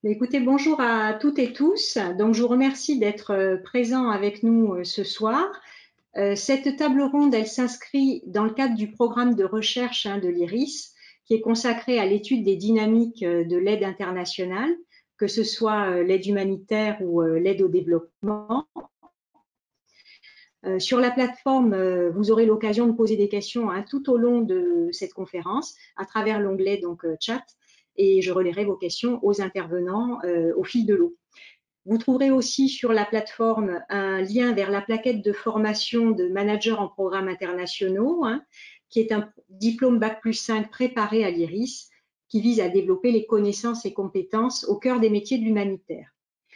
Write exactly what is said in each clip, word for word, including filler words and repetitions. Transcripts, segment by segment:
Écoutez, bonjour à toutes et tous. Donc, je vous remercie d'être présents avec nous ce soir. Cette table ronde, elle s'inscrit dans le cadre du programme de recherche de l'IRIS, qui est consacré à l'étude des dynamiques de l'aide internationale, que ce soit l'aide humanitaire ou l'aide au développement. Sur la plateforme, vous aurez l'occasion de poser des questions hein, tout au long de cette conférence, à travers l'onglet donc chat, et je relayerai vos questions aux intervenants euh, au fil de l'eau. Vous trouverez aussi sur la plateforme un lien vers la plaquette de formation de manager en programmes internationaux, hein, qui est un diplôme bac plus cinq préparé à l'IRIS, qui vise à développer les connaissances et compétences au cœur des métiers de l'humanitaire.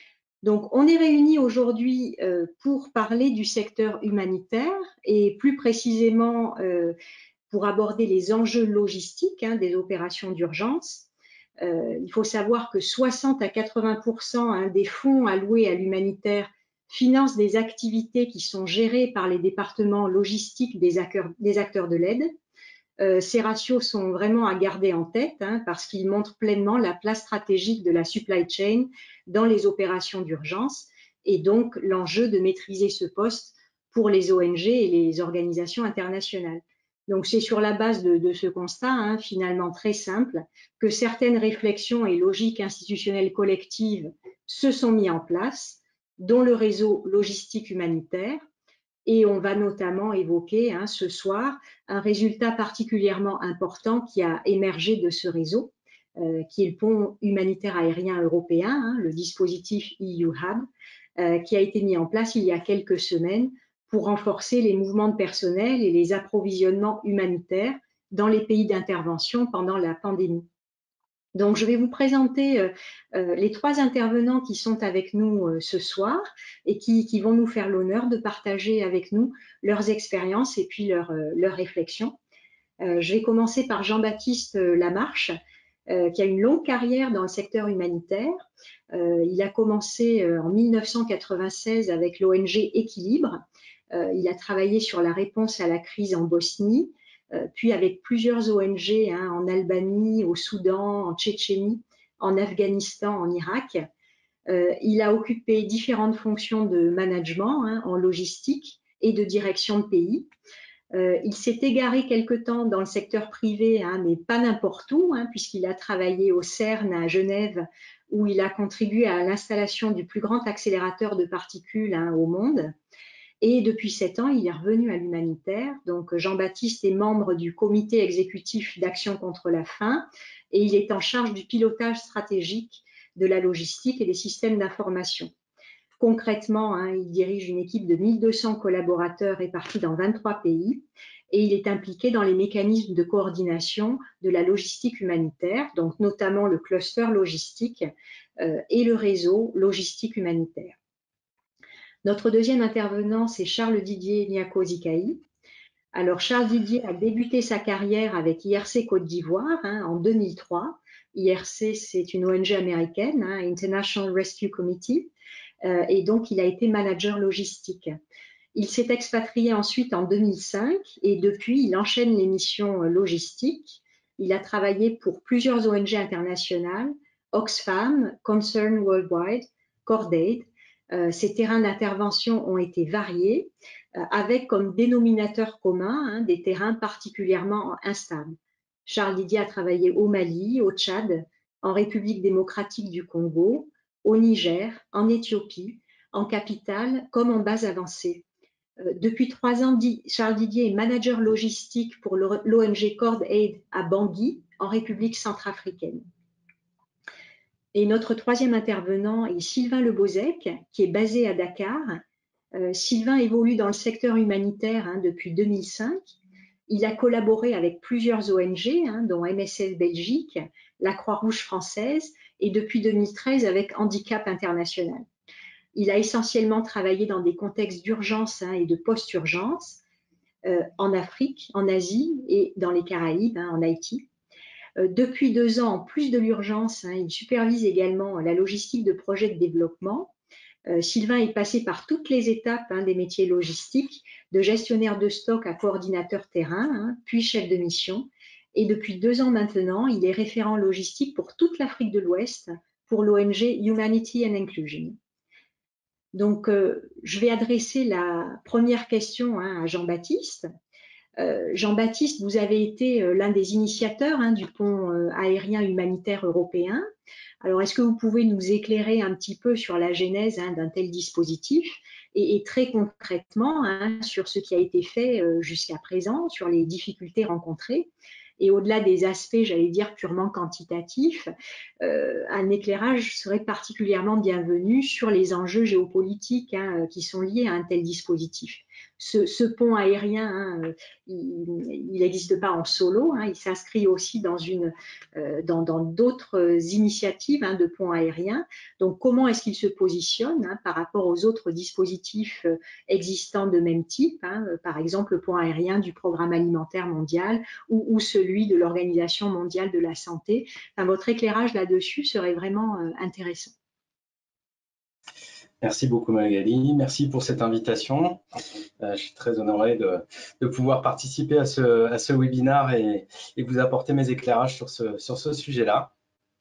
Donc, on est réunis aujourd'hui euh, pour parler du secteur humanitaire et plus précisément euh, pour aborder les enjeux logistiques hein, des opérations d'urgence. Euh, il faut savoir que soixante à quatre-vingts pour cent hein, des fonds alloués à l'humanitaire financent des activités qui sont gérées par les départements logistiques des acteurs, des acteurs de l'aide. Euh, ces ratios sont vraiment à garder en tête hein, parce qu'ils montrent pleinement la place stratégique de la supply chain dans les opérations d'urgence et donc l'enjeu de maîtriser ce poste pour les O N G et les organisations internationales. Donc c'est sur la base de, de ce constat, hein, finalement très simple, que certaines réflexions et logiques institutionnelles collectives se sont mises en place, dont le réseau logistique humanitaire. Et on va notamment évoquer hein, ce soir un résultat particulièrement important qui a émergé de ce réseau, euh, qui est le pont humanitaire aérien européen, hein, le dispositif E U Hub, euh, qui a été mis en place il y a quelques semaines pour renforcer les mouvements de personnel et les approvisionnements humanitaires dans les pays d'intervention pendant la pandémie. Donc, je vais vous présenter euh, euh, les trois intervenants qui sont avec nous euh, ce soir et qui, qui vont nous faire l'honneur de partager avec nous leurs expériences et puis leurs euh, leurs réflexions. Euh, je vais commencer par Jean-Baptiste Lamarche, euh, qui a une longue carrière dans le secteur humanitaire. Euh, il a commencé euh, en mille neuf cent quatre-vingt-seize avec l'O N G Équilibre. Euh, il a travaillé sur la réponse à la crise en Bosnie, euh, puis avec plusieurs O N G hein, en Albanie, au Soudan, en Tchétchénie, en Afghanistan, en Irak. Euh, il a occupé différentes fonctions de management hein, en logistique et de direction de pays. Euh, il s'est égaré quelque temps dans le secteur privé, hein, mais pas n'importe où, hein, puisqu'il a travaillé au CERN à Genève, où il a contribué à l'installation du plus grand accélérateur de particules hein, au monde. Et depuis sept ans, il est revenu à l'humanitaire. Donc, Jean-Baptiste est membre du comité exécutif d'action contre la faim et il est en charge du pilotage stratégique de la logistique et des systèmes d'information. Concrètement, hein, il dirige une équipe de mille deux cents collaborateurs répartis dans vingt-trois pays et il est impliqué dans les mécanismes de coordination de la logistique humanitaire, donc notamment le cluster logistique euh, et le réseau logistique humanitaire. Notre deuxième intervenant, c'est Charles-Didier Niaco-Zikaï. Alors, Charles-Didier a débuté sa carrière avec I R C Côte d'Ivoire hein, en deux mille trois. I R C, c'est une O N G américaine, hein, International Rescue Committee, euh, et donc il a été manager logistique. Il s'est expatrié ensuite en deux mille cinq et depuis, il enchaîne les missions logistiques. Il a travaillé pour plusieurs O N G internationales, Oxfam, Concern Worldwide, CordAid. Euh, ces terrains d'intervention ont été variés, euh, avec comme dénominateur commun hein, des terrains particulièrement instables. Charles Didier a travaillé au Mali, au Tchad, en République démocratique du Congo, au Niger, en Éthiopie, en capitale comme en base avancée. Euh, depuis trois ans, Charles Didier est manager logistique pour l'O N G CordAid à Bangui, en République centrafricaine. Et notre troisième intervenant est Sylvain Lebozec, qui est basé à Dakar. Euh, Sylvain évolue dans le secteur humanitaire hein, depuis deux mille cinq. Il a collaboré avec plusieurs O N G, hein, dont M S F Belgique, la Croix-Rouge française et depuis deux mille treize avec Handicap International. Il a essentiellement travaillé dans des contextes d'urgence hein, et de post-urgence euh, en Afrique, en Asie et dans les Caraïbes, hein, en Haïti. Depuis deux ans, en plus de l'urgence, hein, il supervise également la logistique de projets de développement. Euh, Sylvain est passé par toutes les étapes hein, des métiers logistiques, de gestionnaire de stock à coordinateur terrain, hein, puis chef de mission. Et depuis deux ans maintenant, il est référent logistique pour toute l'Afrique de l'Ouest, pour l'O N G Humanity and Inclusion. Donc, euh, je vais adresser la première question hein, à Jean-Baptiste. Euh, Jean-Baptiste, vous avez été euh, l'un des initiateurs hein, du pont euh, aérien humanitaire européen. Alors, est-ce que vous pouvez nous éclairer un petit peu sur la genèse hein, d'un tel dispositif et, et très concrètement hein, sur ce qui a été fait euh, jusqu'à présent, sur les difficultés rencontrées? Et au-delà des aspects, j'allais dire, purement quantitatifs, euh, un éclairage serait particulièrement bienvenu sur les enjeux géopolitiques hein, qui sont liés à un tel dispositif. Ce, ce pont aérien, hein, il n'existe pas en solo, hein, il s'inscrit aussi dans une, euh, dans d'autres initiatives hein, de ponts aériens. Donc, comment est-ce qu'il se positionne hein, par rapport aux autres dispositifs euh, existants de même type, hein, par exemple le pont aérien du Programme alimentaire mondial ou, ou celui de l'Organisation mondiale de la santé. Enfin, votre éclairage là-dessus serait vraiment euh, intéressant. Merci beaucoup Magali, merci pour cette invitation. Euh, je suis très honoré de, de pouvoir participer à ce, à ce webinaire et, et vous apporter mes éclairages sur ce, sur ce sujet-là.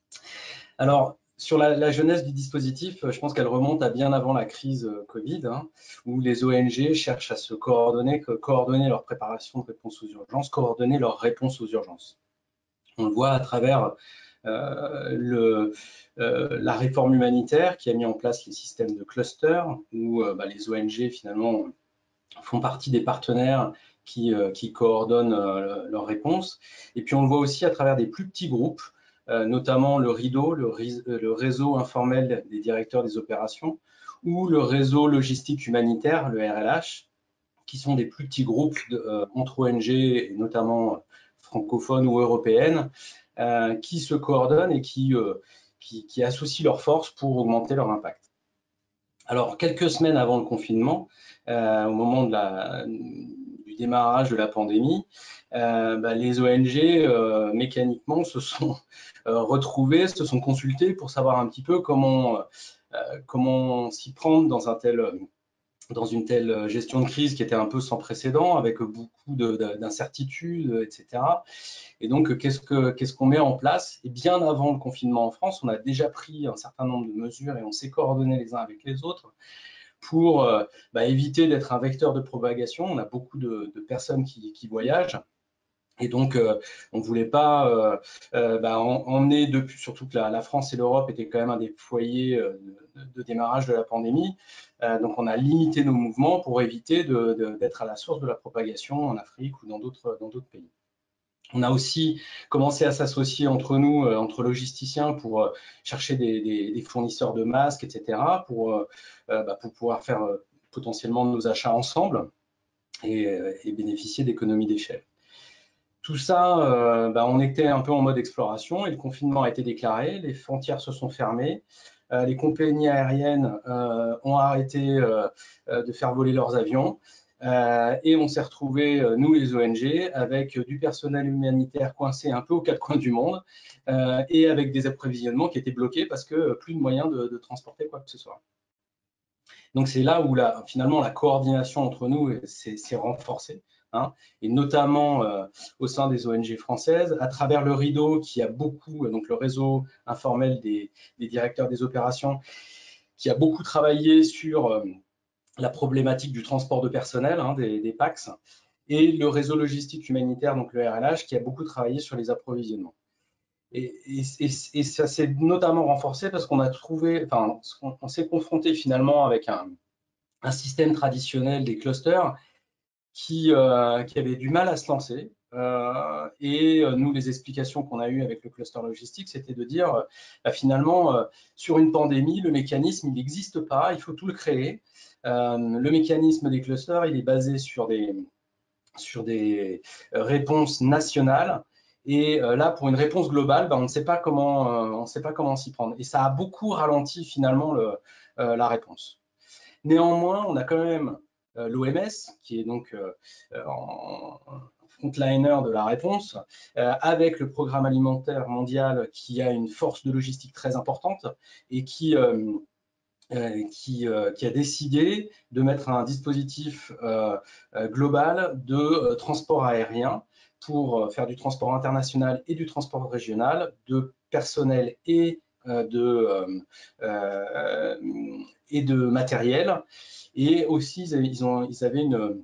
Alors, sur la, la jeunesse du dispositif, je pense qu'elle remonte à bien avant la crise Covid, hein, où les O N G cherchent à se coordonner, coordonner leur préparation de réponse aux urgences, coordonner leur réponse aux urgences. On le voit à travers euh, le, euh, la réforme humanitaire qui a mis en place les systèmes de cluster, où euh, bah, les O N G finalement font partie des partenaires qui, euh, qui coordonnent euh, leurs réponses. Et puis on le voit aussi à travers des plus petits groupes, euh, notamment le RIDO, le, le réseau informel des directeurs des opérations, ou le réseau logistique humanitaire, le R L H, qui sont des plus petits groupes de, euh, entre O N G, et notamment francophones ou européennes, euh, qui se coordonnent et qui, euh, qui, qui associent leurs forces pour augmenter leur impact. Alors, quelques semaines avant le confinement, euh, au moment de la, du démarrage de la pandémie, euh, bah, les O N G, euh, mécaniquement, se sont euh, retrouvés, se sont consultés pour savoir un petit peu comment, euh, comment s'y prendre dans un tel... dans une telle gestion de crise qui était un peu sans précédent, avec beaucoup d'incertitudes, et cetera. Et donc, qu'est-ce que, qu'est-ce qu'on met en place? Et bien avant le confinement en France, on a déjà pris un certain nombre de mesures et on s'est coordonnés les uns avec les autres pour euh, bah, éviter d'être un vecteur de propagation. On a beaucoup de, de personnes qui, qui voyagent. Et donc, euh, on ne voulait pas euh, euh, bah, emmener, depuis, surtout que la, la France et l'Europe étaient quand même un des foyers euh, de, de démarrage de la pandémie. Euh, donc, on a limité nos mouvements pour éviter de, de, d'être à la source de la propagation en Afrique ou dans d'autres dans d'autres pays. On a aussi commencé à s'associer entre nous, euh, entre logisticiens, pour euh, chercher des, des, des fournisseurs de masques, et cetera, pour, euh, bah, pour pouvoir faire euh, potentiellement nos achats ensemble et, et bénéficier d'économies d'échelle. Tout ça, euh, bah, on était un peu en mode exploration et le confinement a été déclaré, les frontières se sont fermées, euh, les compagnies aériennes euh, ont arrêté euh, de faire voler leurs avions euh, et on s'est retrouvés, nous les O N G, avec du personnel humanitaire coincé un peu aux quatre coins du monde euh, et avec des approvisionnements qui étaient bloqués parce que plus de moyens de, de transporter quoi que ce soit. Donc c'est là où la, finalement la coordination entre nous s'est renforcée. Hein, et notamment euh, au sein des O N G françaises, à travers le RIDO qui a beaucoup, donc le réseau informel des, des directeurs des opérations, qui a beaucoup travaillé sur euh, la problématique du transport de personnel, hein, des, des P A X, et le réseau logistique humanitaire, donc le R L H, qui a beaucoup travaillé sur les approvisionnements. Et, et, et, et ça s'est notamment renforcé parce qu'on a trouvé, enfin, on, on s'est confronté finalement avec un, un système traditionnel des clusters Qui, euh, qui avait du mal à se lancer. Euh, et euh, nous, les explications qu'on a eues avec le cluster logistique, c'était de dire, euh, bah, finalement, euh, sur une pandémie, le mécanisme, il n'existe pas, il faut tout le créer. Euh, le mécanisme des clusters, il est basé sur des, sur des réponses nationales. Et euh, là, pour une réponse globale, bah, on ne sait pas comment, euh, on ne sait pas comment s'y prendre. Et ça a beaucoup ralenti finalement le, euh, la réponse. Néanmoins, on a quand même l'O M S, qui est donc euh, en frontliner de la réponse, euh, avec le Programme alimentaire mondial qui a une force de logistique très importante et qui, euh, euh, qui, euh, qui a décidé de mettre un dispositif euh, global de euh, transport aérien pour faire du transport international et du transport régional, de personnel et de, euh, et de matériel. Et aussi, ils, ont, ils avaient une,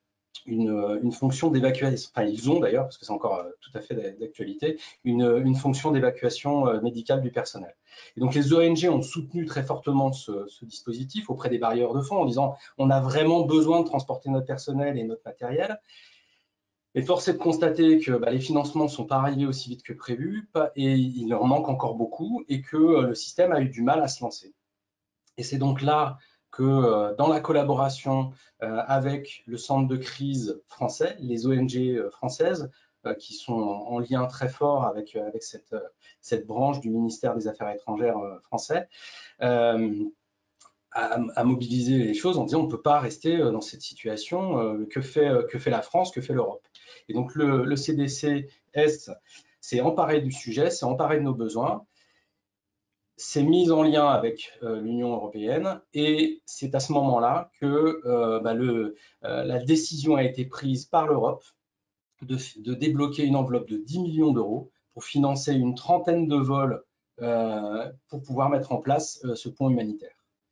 une, une fonction d'évacuation, enfin ils ont d'ailleurs, parce que c'est encore tout à fait d'actualité, une, une fonction d'évacuation médicale du personnel. Et donc les O N G ont soutenu très fortement ce, ce dispositif auprès des bailleurs de fonds en disant on a vraiment besoin de transporter notre personnel et notre matériel. Et force est de constater que bah, les financements ne sont pas arrivés aussi vite que prévu et il en manque encore beaucoup et que euh, le système a eu du mal à se lancer. Et c'est donc là que euh, dans la collaboration euh, avec le centre de crise français, les O N G euh, françaises, euh, qui sont en, en lien très fort avec, avec cette, euh, cette branche du ministère des Affaires étrangères euh, français, euh, à, à mobiliser les choses en disant on ne peut pas rester dans cette situation, euh, que, fait, que fait la France, que fait l'Europe. Et donc le, le C D C Est s'est emparé du sujet, s'est emparé de nos besoins, s'est mise en lien avec euh, l'Union européenne et c'est à ce moment-là que euh, bah, le, euh, la décision a été prise par l'Europe de, de débloquer une enveloppe de dix millions d'euros pour financer une trentaine de vols euh, pour pouvoir mettre en place euh, ce pont humanitaire.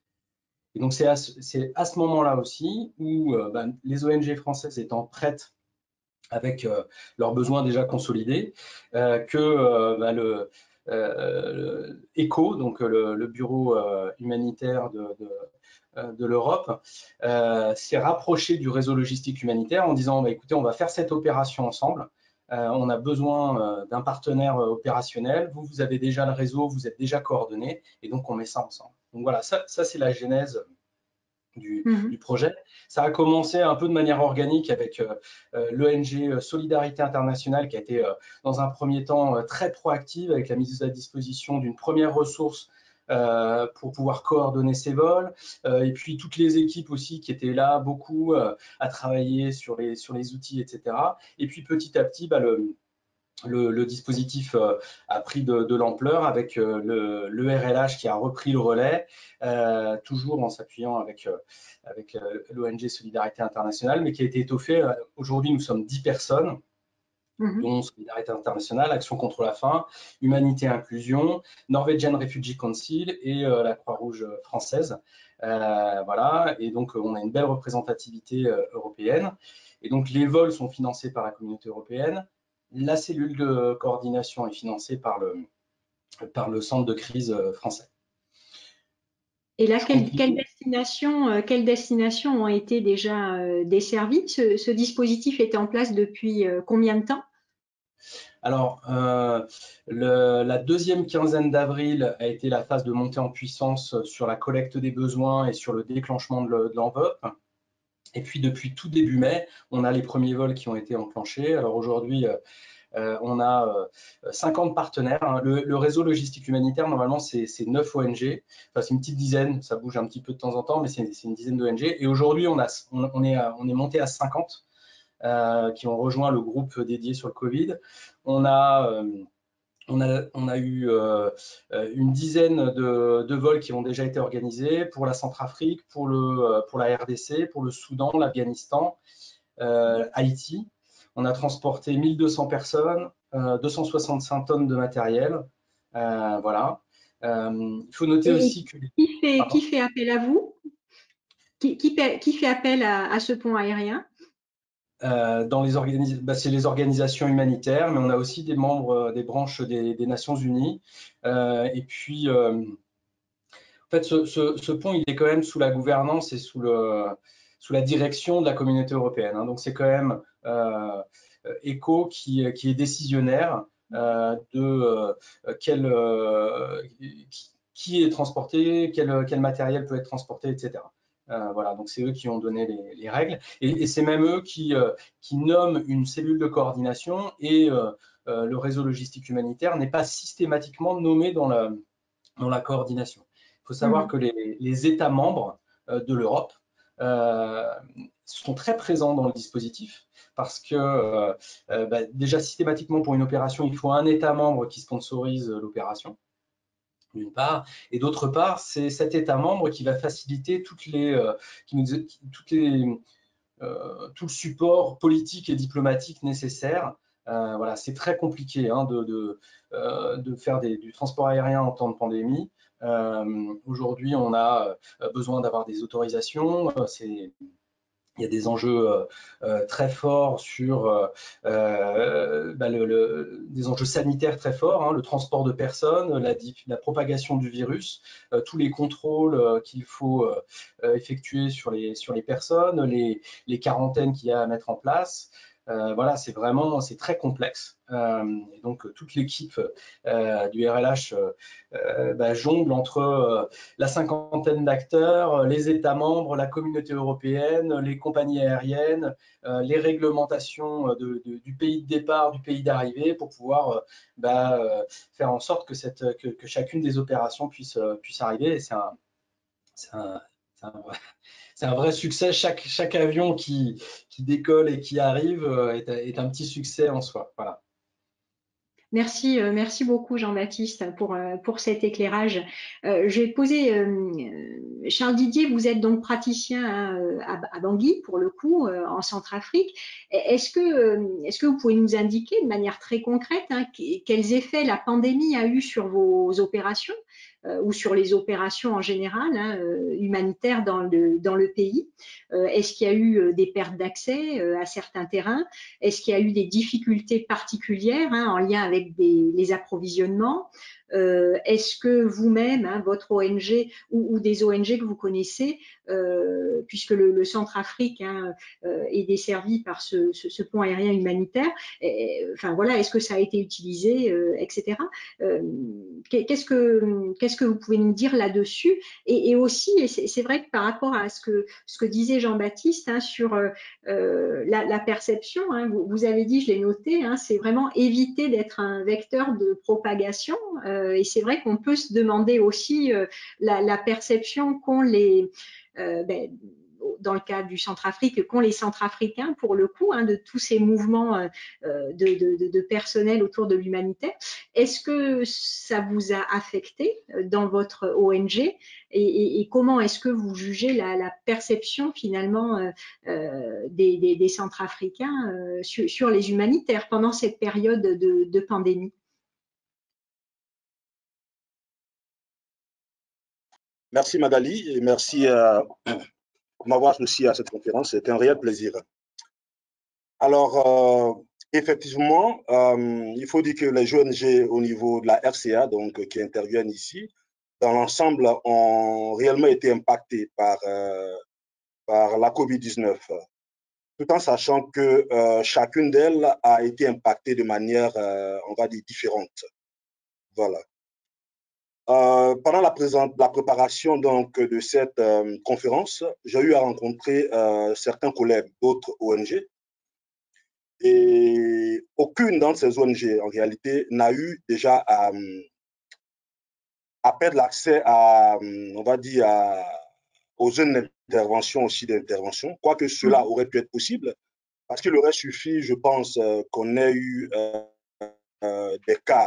Et donc c'est à, à ce moment-là aussi où euh, bah, les O N G françaises étant prêtes avec euh, leurs besoins déjà consolidés, euh, que euh, bah, le, euh, ECHO, donc le, le bureau euh, humanitaire de, de, de l'Europe, euh, s'est rapproché du réseau logistique humanitaire en disant bah, écoutez, on va faire cette opération ensemble. Euh, on a besoin euh, d'un partenaire euh, opérationnel. Vous, vous avez déjà le réseau, vous êtes déjà coordonnés, et donc on met ça ensemble. Donc voilà, ça, ça c'est la genèse Du, mmh. du projet. Ça a commencé un peu de manière organique avec euh, l'O N G Solidarité Internationale qui a été euh, dans un premier temps euh, très proactive avec la mise à disposition d'une première ressource euh, pour pouvoir coordonner ces vols euh, et puis toutes les équipes aussi qui étaient là beaucoup euh, à travailler sur les, sur les outils, et cetera. Et puis petit à petit, bah, le Le, le dispositif euh, a pris de, de l'ampleur avec euh, le, le R L H qui a repris le relais, euh, toujours en s'appuyant avec, euh, avec euh, l'O N G Solidarité Internationale, mais qui a été étoffé. Euh, Aujourd'hui, nous sommes dix personnes, mmh. dont Solidarité Internationale, Action contre la faim, Humanité et Inclusion, Norwegian Refugee Council et euh, la Croix-Rouge française. Euh, voilà, et donc on a une belle représentativité euh, européenne. Et donc les vols sont financés par la communauté européenne. La cellule de coordination est financée par le, par le centre de crise français. Et là, quelles quelle destinations quelle destination ont été déjà euh, desservies? Ce, ce dispositif était en place depuis euh, combien de temps? Alors, euh, le, la deuxième quinzaine d'avril a été la phase de montée en puissance sur la collecte des besoins et sur le déclenchement de l'enveloppe. Et puis, depuis tout début mai, on a les premiers vols qui ont été enclenchés. Alors aujourd'hui, Euh, on a euh, cinquante partenaires. Hein. Le, le réseau logistique humanitaire, normalement, c'est neuf O N G. Enfin, c'est une petite dizaine, ça bouge un petit peu de temps en temps, mais c'est une dizaine d'O N G. Et aujourd'hui, on, on, on, est, on est monté à cinquante euh, qui ont rejoint le groupe dédié sur le Covid. On a, euh, on a, on a eu euh, une dizaine de, de vols qui ont déjà été organisés pour la Centrafrique, pour, le, pour la R D C, pour le Soudan, l'Afghanistan, euh, Haïti. On a transporté mille deux cents personnes, euh, deux cent soixante-cinq tonnes de matériel. Euh, voilà. Euh, il faut noter Et aussi que… Qui fait, qui fait appel à vous? Qui, qui, qui fait appel à, à ce pont aérien? euh, dans les organis... bah, c'est les organisations humanitaires, mais on a aussi des membres euh, des branches des, des Nations Unies. Euh, et puis, euh, en fait, ce, ce, ce pont, il est quand même sous la gouvernance et sous, le, sous la direction de la communauté européenne. Hein. Donc, c'est quand même euh, ECHO qui, qui est décisionnaire euh, de euh, quel, euh, qui, qui est transporté, quel, quel matériel peut être transporté, et cetera. Euh, voilà, donc c'est eux qui ont donné les, les règles et, et c'est même eux qui, euh, qui nomment une cellule de coordination et euh, euh, le réseau logistique humanitaire n'est pas systématiquement nommé dans la, dans la coordination. Il faut savoir mmh. que les, les États membres euh, de l'Europe euh, sont très présents dans le dispositif parce que euh, euh, bah, déjà systématiquement pour une opération, il faut un État membre qui sponsorise l'opération, d'une part, et d'autre part, c'est cet État membre qui va faciliter toutes les, euh, qui nous, toutes les, euh, tout le support politique et diplomatique nécessaire Euh, voilà, c'est très compliqué hein, de, de, euh, de faire des, du transport aérien en temps de pandémie. Euh, Aujourd'hui, on a besoin d'avoir des autorisations. C'est Il y a des enjeux euh, euh, très forts sur euh, euh, bah, le, le, des enjeux sanitaires très forts, hein, le transport de personnes, la, la propagation du virus, euh, tous les contrôles euh, qu'il faut euh, effectuer sur les, sur les personnes, les, les quarantaines qu'il y a à mettre en place. Euh, voilà, c'est vraiment, c'est très complexe. Euh, et donc, toute l'équipe euh, du R L H euh, bah, jongle entre euh, la cinquantaine d'acteurs, les États membres, la communauté européenne, les compagnies aériennes, euh, les réglementations de, de, du pays de départ, du pays d'arrivée, pour pouvoir euh, bah, euh, faire en sorte que, cette, que, que chacune des opérations puisse, puisse arriver. C'est un, un, un, vrai, un vrai succès. Chaque, chaque avion qui, qui décolle et qui arrive est, est un petit succès en soi. Voilà. Merci, euh, merci beaucoup Jean-Baptiste pour, euh, pour cet éclairage. Euh, je vais poser, euh, Charles Didier, vous êtes donc praticien hein, à, à Bangui, pour le coup, euh, en Centrafrique. Est-ce que, euh, est-ce que vous pouvez nous indiquer de manière très concrète hein, quels effets la pandémie a eu sur vos opérations euh, ou sur les opérations en général hein, euh, humanitaires dans le, dans le pays? euh, Est-ce qu'il y a eu des pertes d'accès euh, à certains terrains? Est-ce qu'il y a eu des difficultés particulières hein, en lien avec des, les approvisionnements? euh, Est-ce que vous-même, hein, votre O N G ou, ou des O N G que vous connaissez, euh, puisque le, le Centrafrique hein, euh, est desservi par ce, ce, ce pont aérien humanitaire, et, enfin voilà, est-ce que ça a été utilisé, euh, et cetera. Euh, qu'est-ce que qu'est-ce que vous pouvez nous dire là-dessus? Et, et aussi, et c'est vrai que par rapport à ce que ce que disait Jean-Baptiste hein, sur euh, la, la perception, hein, vous, vous avez dit, je l'ai noté, hein, c'est vraiment éviter d'être un vecteur de propagation. Euh, et c'est vrai qu'on peut se demander aussi euh, la, la perception qu'ont les, euh, ben, dans le cas du Centrafrique, qu'ont les Centrafricains pour le coup, hein, de tous ces mouvements euh, de, de, de personnel autour de l'humanitaire. Est-ce que ça vous a affecté dans votre O N G et, et, et comment est-ce que vous jugez la, la perception finalement euh, euh, des, des, des Centrafricains euh, sur, sur les humanitaires pendant cette période de, de pandémie? Merci Magali et merci euh, pour m'avoir associé à cette conférence. C'était un réel plaisir. Alors, euh, effectivement, euh, il faut dire que les O N G au niveau de la R C A, donc qui interviennent ici, dans l'ensemble, ont réellement été impactés par, euh, par la COVID dix-neuf, tout en sachant que euh, chacune d'elles a été impactée de manière, euh, on va dire, différente. Voilà. Euh, pendant la, présente, la préparation donc, de cette euh, conférence, j'ai eu à rencontrer euh, certains collègues d'autres O N G et aucune d'entre ces O N G, en réalité, n'a eu déjà à, à perdre l'accès à, on va dire, à, aux zones d'intervention aussi d'intervention, quoique cela aurait pu être possible, parce qu'il aurait suffi, je pense, euh, qu'on ait eu euh, euh, des cas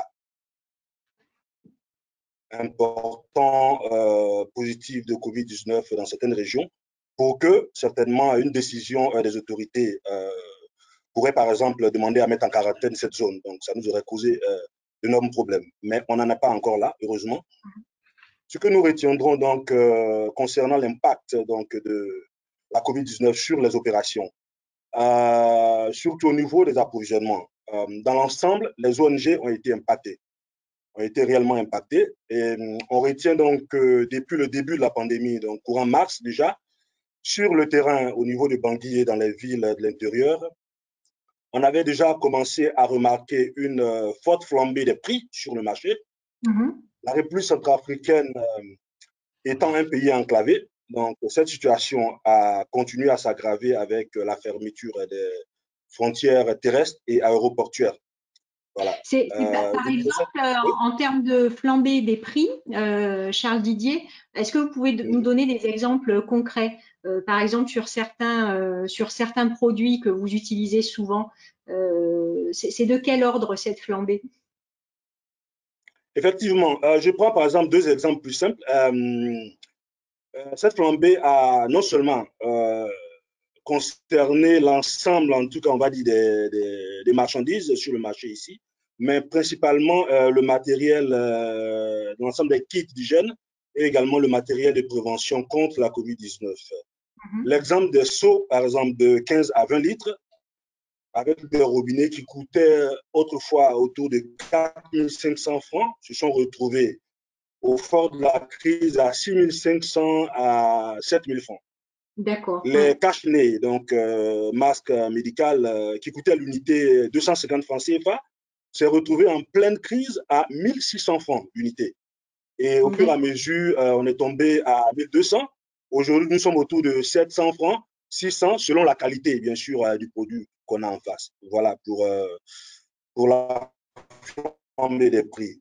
importants euh, positifs de COVID dix-neuf dans certaines régions pour que certainement une décision euh, des autorités euh, pourrait par exemple demander à mettre en quarantaine cette zone. Donc ça nous aurait causé euh, d'énormes problèmes. Mais on n'en est pas encore là, heureusement. Ce que nous retiendrons donc euh, concernant l'impact donc de la COVID dix-neuf sur les opérations, euh, surtout au niveau des approvisionnements. Euh, dans l'ensemble, les O N G ont été impactées. ont été réellement impactés. Et on retient donc que depuis le début de la pandémie, donc courant mars déjà, sur le terrain au niveau de Bangui et dans les villes de l'intérieur, on avait déjà commencé à remarquer une euh, forte flambée des prix sur le marché. Mm-hmm. La République centrafricaine euh, étant un pays enclavé, donc cette situation a continué à s'aggraver avec la fermeture des frontières terrestres et aéroportuaires. Voilà. C'est, euh, par, par exemple, euh, oui. en, en termes de flambée des prix, euh, Charles Didier, est-ce que vous pouvez oui. nous donner des exemples concrets, euh, par exemple sur certains, euh, sur certains produits que vous utilisez souvent, euh, c'est de quel ordre cette flambée? Effectivement, euh, je prends par exemple deux exemples plus simples. Euh, euh, cette flambée a non seulement euh, concerné l'ensemble, en tout cas, on va dire, des, des, des marchandises sur le marché ici, mais principalement euh, le matériel, euh, l'ensemble des kits d'hygiène et également le matériel de prévention contre la COVID dix-neuf. Mm-hmm. L'exemple des seaux, par exemple, de quinze à vingt litres, avec des robinets qui coûtaient autrefois autour de quatre mille cinq cents francs, se sont retrouvés au fort de la crise à six mille cinq cents à sept mille francs. D'accord. Les ouais. cache-nez, donc euh, masque médical euh, qui coûtait à l'unité deux cent cinquante francs C F A, s'est retrouvé en pleine crise à mille six cents francs l'unité. Et au fur et à mesure, euh, on est tombé à mille deux cents. Aujourd'hui, nous sommes autour de sept cents francs, six cents, selon la qualité, bien sûr, euh, du produit qu'on a en face. Voilà, pour, euh, pour la flambée des prix.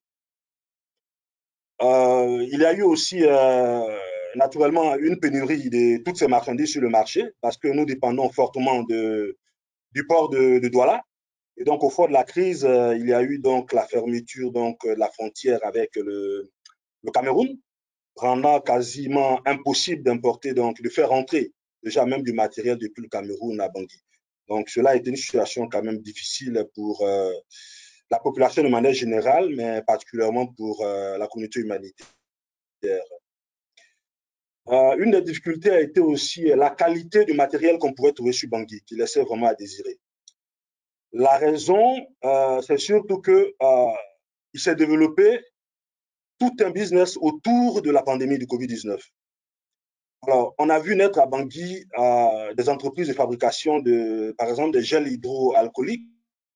Euh, il y a eu aussi, euh, naturellement, une pénurie de toutes ces marchandises sur le marché parce que nous dépendons fortement de, du port de, de Douala. Et donc, au fond de la crise, euh, il y a eu donc la fermeture donc, de la frontière avec le, le Cameroun, rendant quasiment impossible d'importer, donc de faire rentrer déjà même du matériel depuis le Cameroun à Bangui. Donc, cela a été une situation quand même difficile pour euh, la population de manière générale, mais particulièrement pour euh, la communauté humanitaire. Euh, une des difficultés a été aussi la qualité du matériel qu'on pouvait trouver sur Bangui, qui laissait vraiment à désirer. La raison, euh, c'est surtout que euh, il s'est développé tout un business autour de la pandémie du COVID dix-neuf. Alors, on a vu naître à Bangui euh, des entreprises de fabrication de, par exemple, des gels hydroalcooliques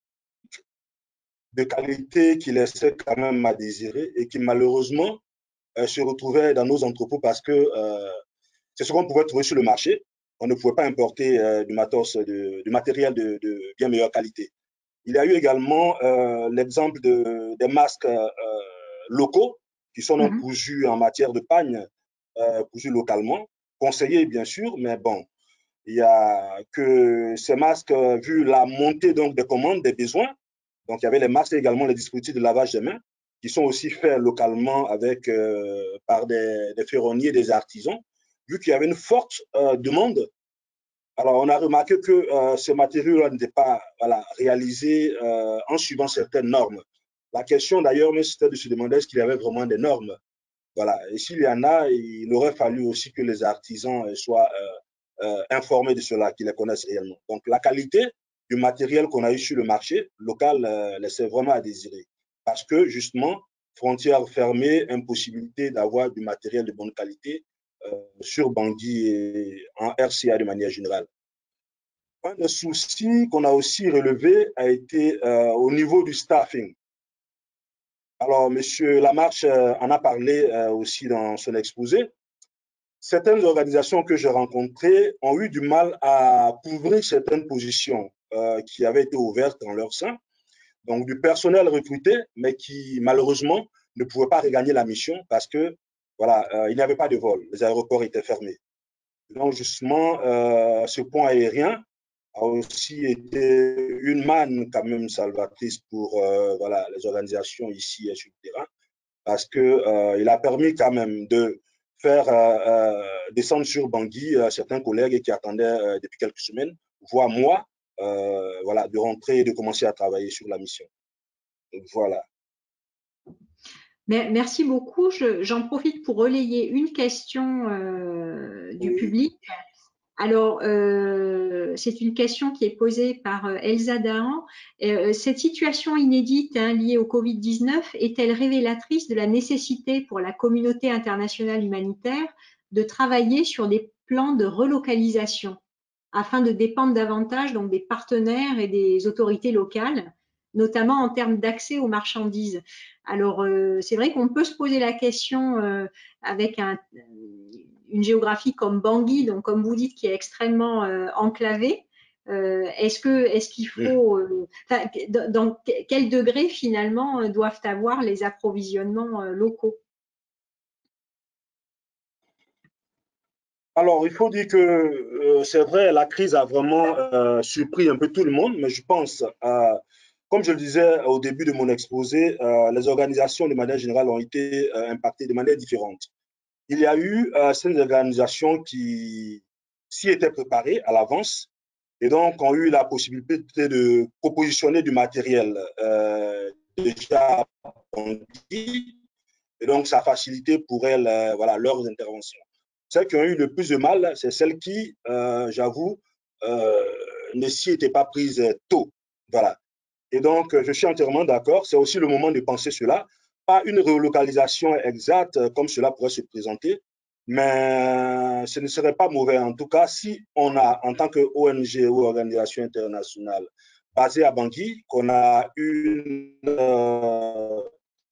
de qualité qui laissaient quand même à désirer et qui malheureusement euh, se retrouvaient dans nos entrepôts parce que euh, c'est ce qu'on pouvait trouver sur le marché. On ne pouvait pas importer euh, du matos, de, du matériel de, de bien meilleure qualité. Il y a eu également euh, l'exemple de, des masques euh, locaux qui sont donc mm-hmm. cousus en matière de pagne, euh, cousus localement, conseillés bien sûr, mais bon, il y a que ces masques, vu la montée donc des commandes, des besoins, donc il y avait les masques et également les dispositifs de lavage des mains qui sont aussi faits localement avec, euh, par des, des ferronniers, des artisans, vu qu'il y avait une forte euh, demande. Alors, on a remarqué que euh, ces matériaux-là n'étaient pas voilà, réalisés euh, en suivant certaines normes. La question d'ailleurs, c'était de se demander est-ce qu'il y avait vraiment des normes. Voilà. Et s'il y en a, il aurait fallu aussi que les artisans soient euh, euh, informés de cela, qu'ils les connaissent réellement. Donc, la qualité du matériel qu'on a eu sur le marché local euh, laissait vraiment à désirer. Parce que, justement, frontières fermées, impossibilité d'avoir du matériel de bonne qualité euh, sur Bangui et en R C A de manière générale. Un des soucis qu'on a aussi relevé a été euh, au niveau du staffing. Alors, M. Lamarche euh, en a parlé euh, aussi dans son exposé. Certaines organisations que j'ai rencontrées ont eu du mal à couvrir certaines positions euh, qui avaient été ouvertes en leur sein. Donc, du personnel recruté, mais qui malheureusement ne pouvait pas regagner la mission parce que voilà, euh, il n'y avait pas de vol, les aéroports étaient fermés. Donc, justement, euh, ce point aérien a aussi été une manne quand même salvatrice pour euh, voilà, les organisations ici sur le terrain parce qu'il euh, a permis quand même de faire euh, euh, descendre sur Bangui euh, certains collègues qui attendaient euh, depuis quelques semaines, voire mois, euh, voilà, de rentrer et de commencer à travailler sur la mission. Donc, voilà. Merci beaucoup. J'en profite pour relayer une question euh, du oui. public. Alors, euh, c'est une question qui est posée par euh, Elsa Dahan. Euh, cette situation inédite hein, liée au COVID dix-neuf est-elle révélatrice de la nécessité pour la communauté internationale humanitaire de travailler sur des plans de relocalisation afin de dépendre davantage donc, des partenaires et des autorités locales, notamment en termes d'accès aux marchandises? Alors, euh, c'est vrai qu'on peut se poser la question euh, avec un une géographie comme Bangui, donc comme vous dites, qui est extrêmement euh, enclavée, euh, est-ce que est-ce qu'il faut, euh, dans, dans quel degré finalement doivent avoir les approvisionnements euh, locaux? Alors, il faut dire que euh, c'est vrai, la crise a vraiment euh, surpris un peu tout le monde, mais je pense, euh, comme je le disais au début de mon exposé, euh, les organisations de manière générale ont été euh, impactées de manière différente. Il y a eu euh, certaines organisations qui, s'y étaient préparés à l'avance et donc ont eu la possibilité de propositionner du matériel euh, déjà dit, et donc ça a facilité pour elles euh, voilà, leurs interventions. Celles qui ont eu le plus de mal, c'est celles qui, euh, j'avoue, euh, ne s'y étaient pas prises tôt. Voilà. Et donc, je suis entièrement d'accord. C'est aussi le moment de penser cela. Pas une relocalisation exacte comme cela pourrait se présenter, mais ce ne serait pas mauvais. En tout cas, si on a, en tant que O N G ou organisation internationale basée à Bangui, qu'on a une, euh,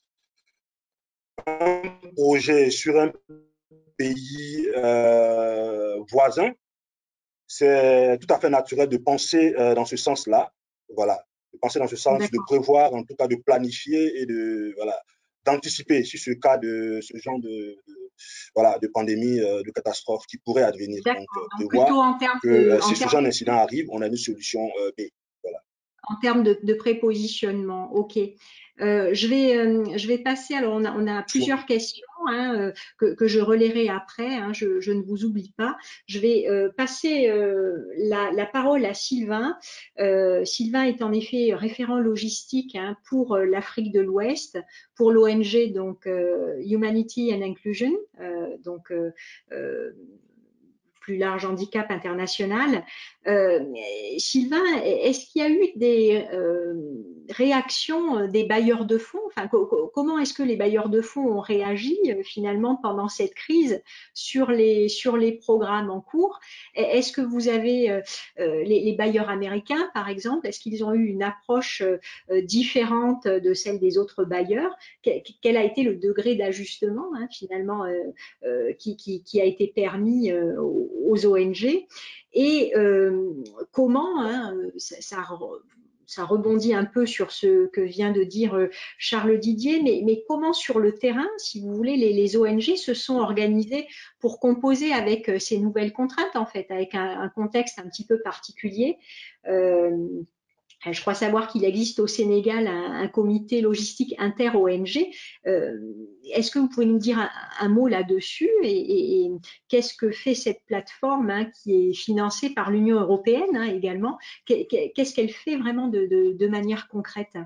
un projet sur un pays euh, voisin, c'est tout à fait naturel de penser euh, dans ce sens-là. Voilà. De penser dans ce sens, de prévoir, en tout cas de planifier et de voilà, d'anticiper sur ce cas de ce genre de, de voilà de pandémie, euh, de catastrophe qui pourrait advenir. Donc, euh, de voir en termes que de, euh, en si ce termes genre d'incident arrive, on a une solution euh, B. Voilà. En termes de, de prépositionnement, ok. Euh, je, vais, euh, je vais passer, alors on a, on a plusieurs questions hein, euh, que, que je relayerai après, hein, je, je ne vous oublie pas. Je vais euh, passer euh, la, la parole à Sylvain. Euh, Sylvain est en effet référent logistique hein, pour euh, l'Afrique de l'Ouest, pour l'O N G donc euh, Humanity and Inclusion, euh, donc euh, euh, plus large handicap international. Euh, Sylvain, est-ce qu'il y a eu des euh, réactions des bailleurs de fonds? Enfin, co comment est-ce que les bailleurs de fonds ont réagi euh, finalement pendant cette crise sur les, sur les programmes en cours? Est-ce que vous avez euh, les, les bailleurs américains, par exemple, est-ce qu'ils ont eu une approche euh, différente de celle des autres bailleurs? Quel a été le degré d'ajustement hein, finalement euh, euh, qui, qui, qui a été permis euh, aux O N G et euh, comment hein, ça, ça, ça rebondit un peu sur ce que vient de dire Charles Didier, mais, mais comment sur le terrain, si vous voulez, les, les O N G se sont organisés pour composer avec ces nouvelles contraintes, en fait, avec un, un contexte un petit peu particulier. Euh, Je crois savoir qu'il existe au Sénégal un, un comité logistique inter-O N G. Euh, Est-ce que vous pouvez nous dire un, un mot là-dessus et, et, et qu'est-ce que fait cette plateforme hein, qui est financée par l'Union européenne hein, également? Qu'est-ce qu'elle fait vraiment de, de, de manière concrète?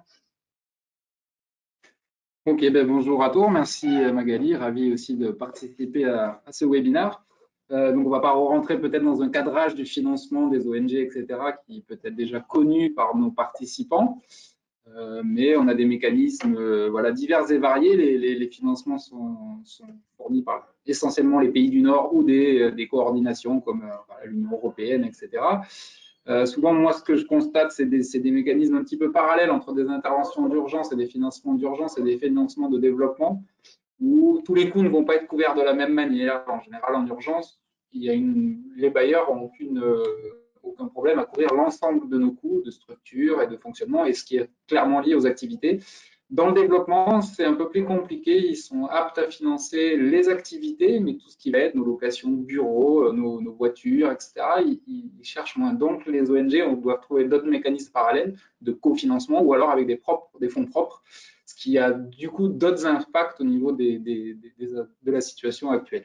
Ok, ben bonjour à tous, merci Magali, ravi aussi de participer à, à ce webinaire. Euh, donc on ne va pas rentrer peut-être dans un cadrage du financement des O N G, et cetera, qui peut être déjà connu par nos participants, euh, mais on a des mécanismes euh, voilà, divers et variés. Les, les, les financements sont, sont fournis par essentiellement les pays du Nord ou des, des coordinations comme euh, l'Union européenne, et cetera. Euh, souvent, moi, ce que je constate, c'est des, des mécanismes un petit peu parallèles entre des interventions d'urgence et des financements d'urgence et des financements de développement, où tous les coûts ne vont pas être couverts de la même manière. En général, en urgence, il y a une, les bailleurs n'ont euh, aucun problème à couvrir l'ensemble de nos coûts de structure et de fonctionnement, et ce qui est clairement lié aux activités. Dans le développement, c'est un peu plus compliqué. Ils sont aptes à financer les activités, mais tout ce qui va être nos locations de bureaux, nos, nos voitures, et cetera, ils, ils cherchent moins. Donc, les O N G on doit trouver d'autres mécanismes parallèles de cofinancement ou alors avec des, propres, des fonds propres, ce qui a du coup d'autres impacts au niveau des, des, des, des, de la situation actuelle.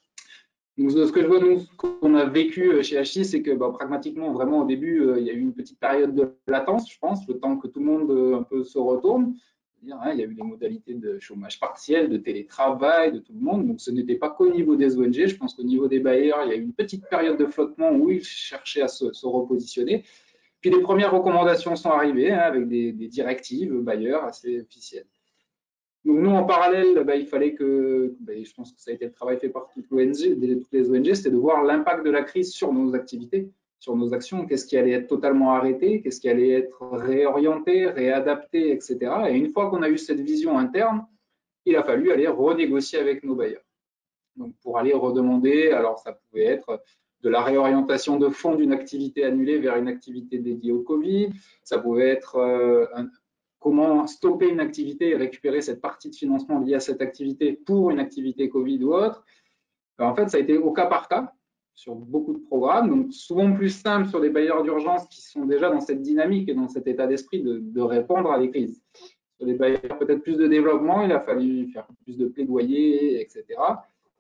Donc, ce que je vois, nous, qu'on a vécu chez H I, c'est que bah, pragmatiquement, vraiment au début, euh, il y a eu une petite période de latence, je pense, le temps que tout le monde euh, un peu se retourne. Hein, il y a eu des modalités de chômage partiel, de télétravail, de tout le monde. Donc, ce n'était pas qu'au niveau des O N G. Je pense qu'au niveau des bailleurs, il y a eu une petite période de flottement où ils cherchaient à se, se repositionner. Puis, les premières recommandations sont arrivées hein, avec des, des directives bailleurs assez officielles. Donc, nous, en parallèle, bah, il fallait que, bah, je pense que ça a été le travail fait par toutes, l'O N G, toutes les O N G, c'était de voir l'impact de la crise sur nos activités, sur nos actions, qu'est-ce qui allait être totalement arrêté, qu'est-ce qui allait être réorienté, réadapté, et cetera. Et une fois qu'on a eu cette vision interne, il a fallu aller renégocier avec nos bailleurs. Donc, pour aller redemander, alors ça pouvait être de la réorientation de fonds d'une activité annulée vers une activité dédiée au Covid, ça pouvait être euh, un, comment stopper une activité et récupérer cette partie de financement liée à cette activité pour une activité Covid ou autre. Alors, en fait, ça a été au cas par cas sur beaucoup de programmes, donc souvent plus simple sur des bailleurs d'urgence qui sont déjà dans cette dynamique et dans cet état d'esprit de, de répondre à des crises. Sur des bailleurs peut-être plus de développement, il a fallu faire plus de plaidoyer, et cetera.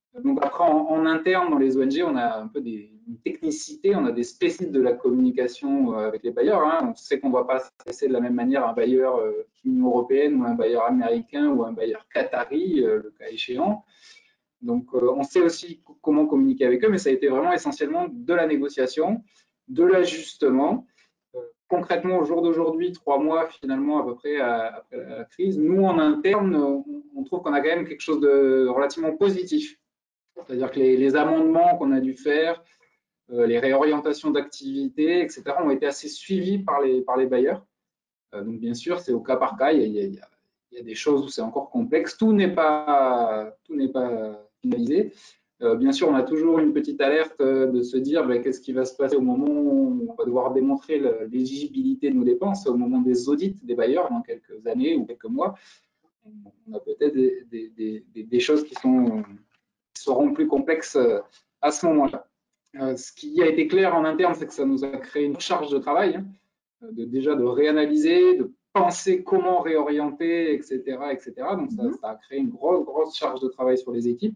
Donc après, en, en interne, dans les O N G, on a un peu des technicités, on a des spécialistes de la communication avec les bailleurs. Hein. On sait qu'on ne va pas s'adresser de la même manière à un bailleur euh, Union européenne ou un bailleur américain ou un bailleur qatari, euh, le cas échéant. Donc euh, on sait aussi comment communiquer avec eux, mais ça a été vraiment essentiellement de la négociation, de l'ajustement. Euh, concrètement, au jour d'aujourd'hui, trois mois finalement à peu près à, après la crise, nous en interne, on, on trouve qu'on a quand même quelque chose de relativement positif. C'est-à-dire que les, les amendements qu'on a dû faire, euh, les réorientations d'activités, et cetera, ont été assez suivis par les, par les bailleurs. Euh, donc, bien sûr, c'est au cas par cas. Il y a, il y a, il y a des choses où c'est encore complexe. Tout n'est pas, tout n'est pas finalisé. Euh, bien sûr, on a toujours une petite alerte de se dire ben, qu'est-ce qui va se passer au moment où on va devoir démontrer l'éligibilité de nos dépenses, au moment des audits des bailleurs dans quelques années ou quelques mois. On a peut-être des, des, des, des choses qui sont seront plus complexes à ce moment-là. Euh, ce qui a été clair en interne, c'est que ça nous a créé une charge de travail, hein, de, déjà de réanalyser, de penser comment réorienter, et cetera, et cetera. Donc ça, ça a créé une grosse, grosse charge de travail sur les équipes.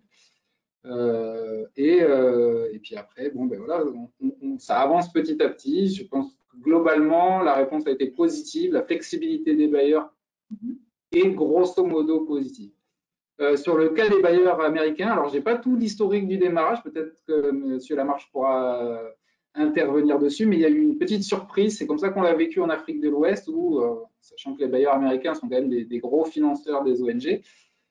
Euh, et, euh, et puis après, bon, ben voilà, on, on, ça avance petit à petit. Je pense que globalement, la réponse a été positive. La flexibilité des bailleurs est grosso modo positive. Euh, sur le cas des bailleurs américains, alors je n'ai pas tout l'historique du démarrage, peut-être que M. Lamarche pourra euh, intervenir dessus, mais il y a eu une petite surprise, c'est comme ça qu'on l'a vécu en Afrique de l'Ouest, où, euh, sachant que les bailleurs américains sont quand même des, des gros financeurs des O N G,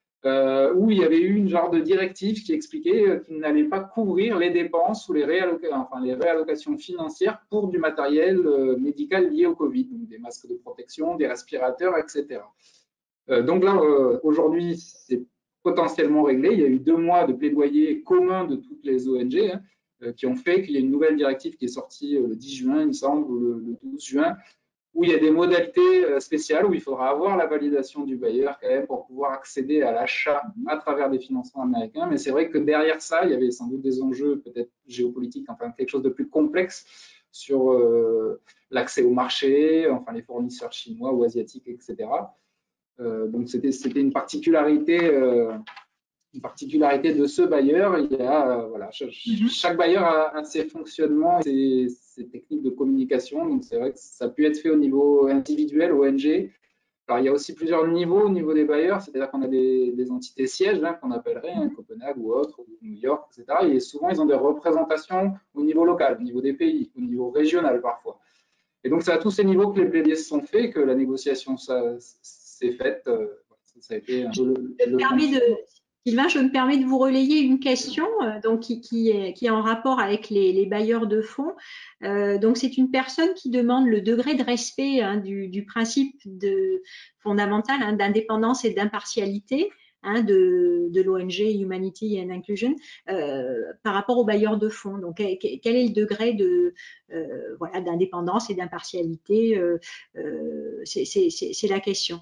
euh, où il y avait eu une genre de directive qui expliquait qu'ils n'allaient pas couvrir les dépenses ou les, réalloca enfin, les réallocations financières pour du matériel euh, médical lié au Covid, donc des masques de protection, des respirateurs, et cetera. Euh, donc là, euh, aujourd'hui, c'est potentiellement réglé. Il y a eu deux mois de plaidoyer commun de toutes les O N G hein, euh, qui ont fait qu'il y a une nouvelle directive qui est sortie euh, le dix juin, il me semble, ou le, le douze juin, où il y a des modalités euh, spéciales où il faudra avoir la validation du bailleur quand même pour pouvoir accéder à l'achat à travers des financements américains. Mais c'est vrai que derrière ça, il y avait sans doute des enjeux peut-être géopolitiques, enfin quelque chose de plus complexe sur euh, l'accès au marché, enfin les fournisseurs chinois ou asiatiques, et cetera. Euh, donc c'était une particularité, euh, une particularité de ce bailleur. Il y a, euh, voilà, chaque, mm-hmm. chaque bailleur a, a ses fonctionnements et ses, ses techniques de communication. Donc c'est vrai que ça a pu être fait au niveau individuel, O N G. Alors il y a aussi plusieurs niveaux au niveau des bailleurs, c'est-à-dire qu'on a des, des entités sièges hein, qu'on appellerait hein, Copenhague ou autre, ou New York, et cetera. Et souvent ils ont des représentations au niveau local, au niveau des pays, au niveau régional parfois. Et donc c'est à tous ces niveaux que les plaidoyers se sont faits, que la négociation ça, s'est faite. Euh, ça a été un peu le, je, le de, Sylvain, je me permets de vous relayer une question euh, donc, qui, qui, est, qui est en rapport avec les, les bailleurs de fonds. Euh, donc c'est une personne qui demande le degré de respect hein, du, du principe de, fondamental hein, d'indépendance et d'impartialité. Hein, de, de l'O N G Humanity and Inclusion euh, par rapport aux bailleurs de fonds. Donc, quel est le degré de euh, voilà d'indépendance et d'impartialité euh, euh, c'est la question.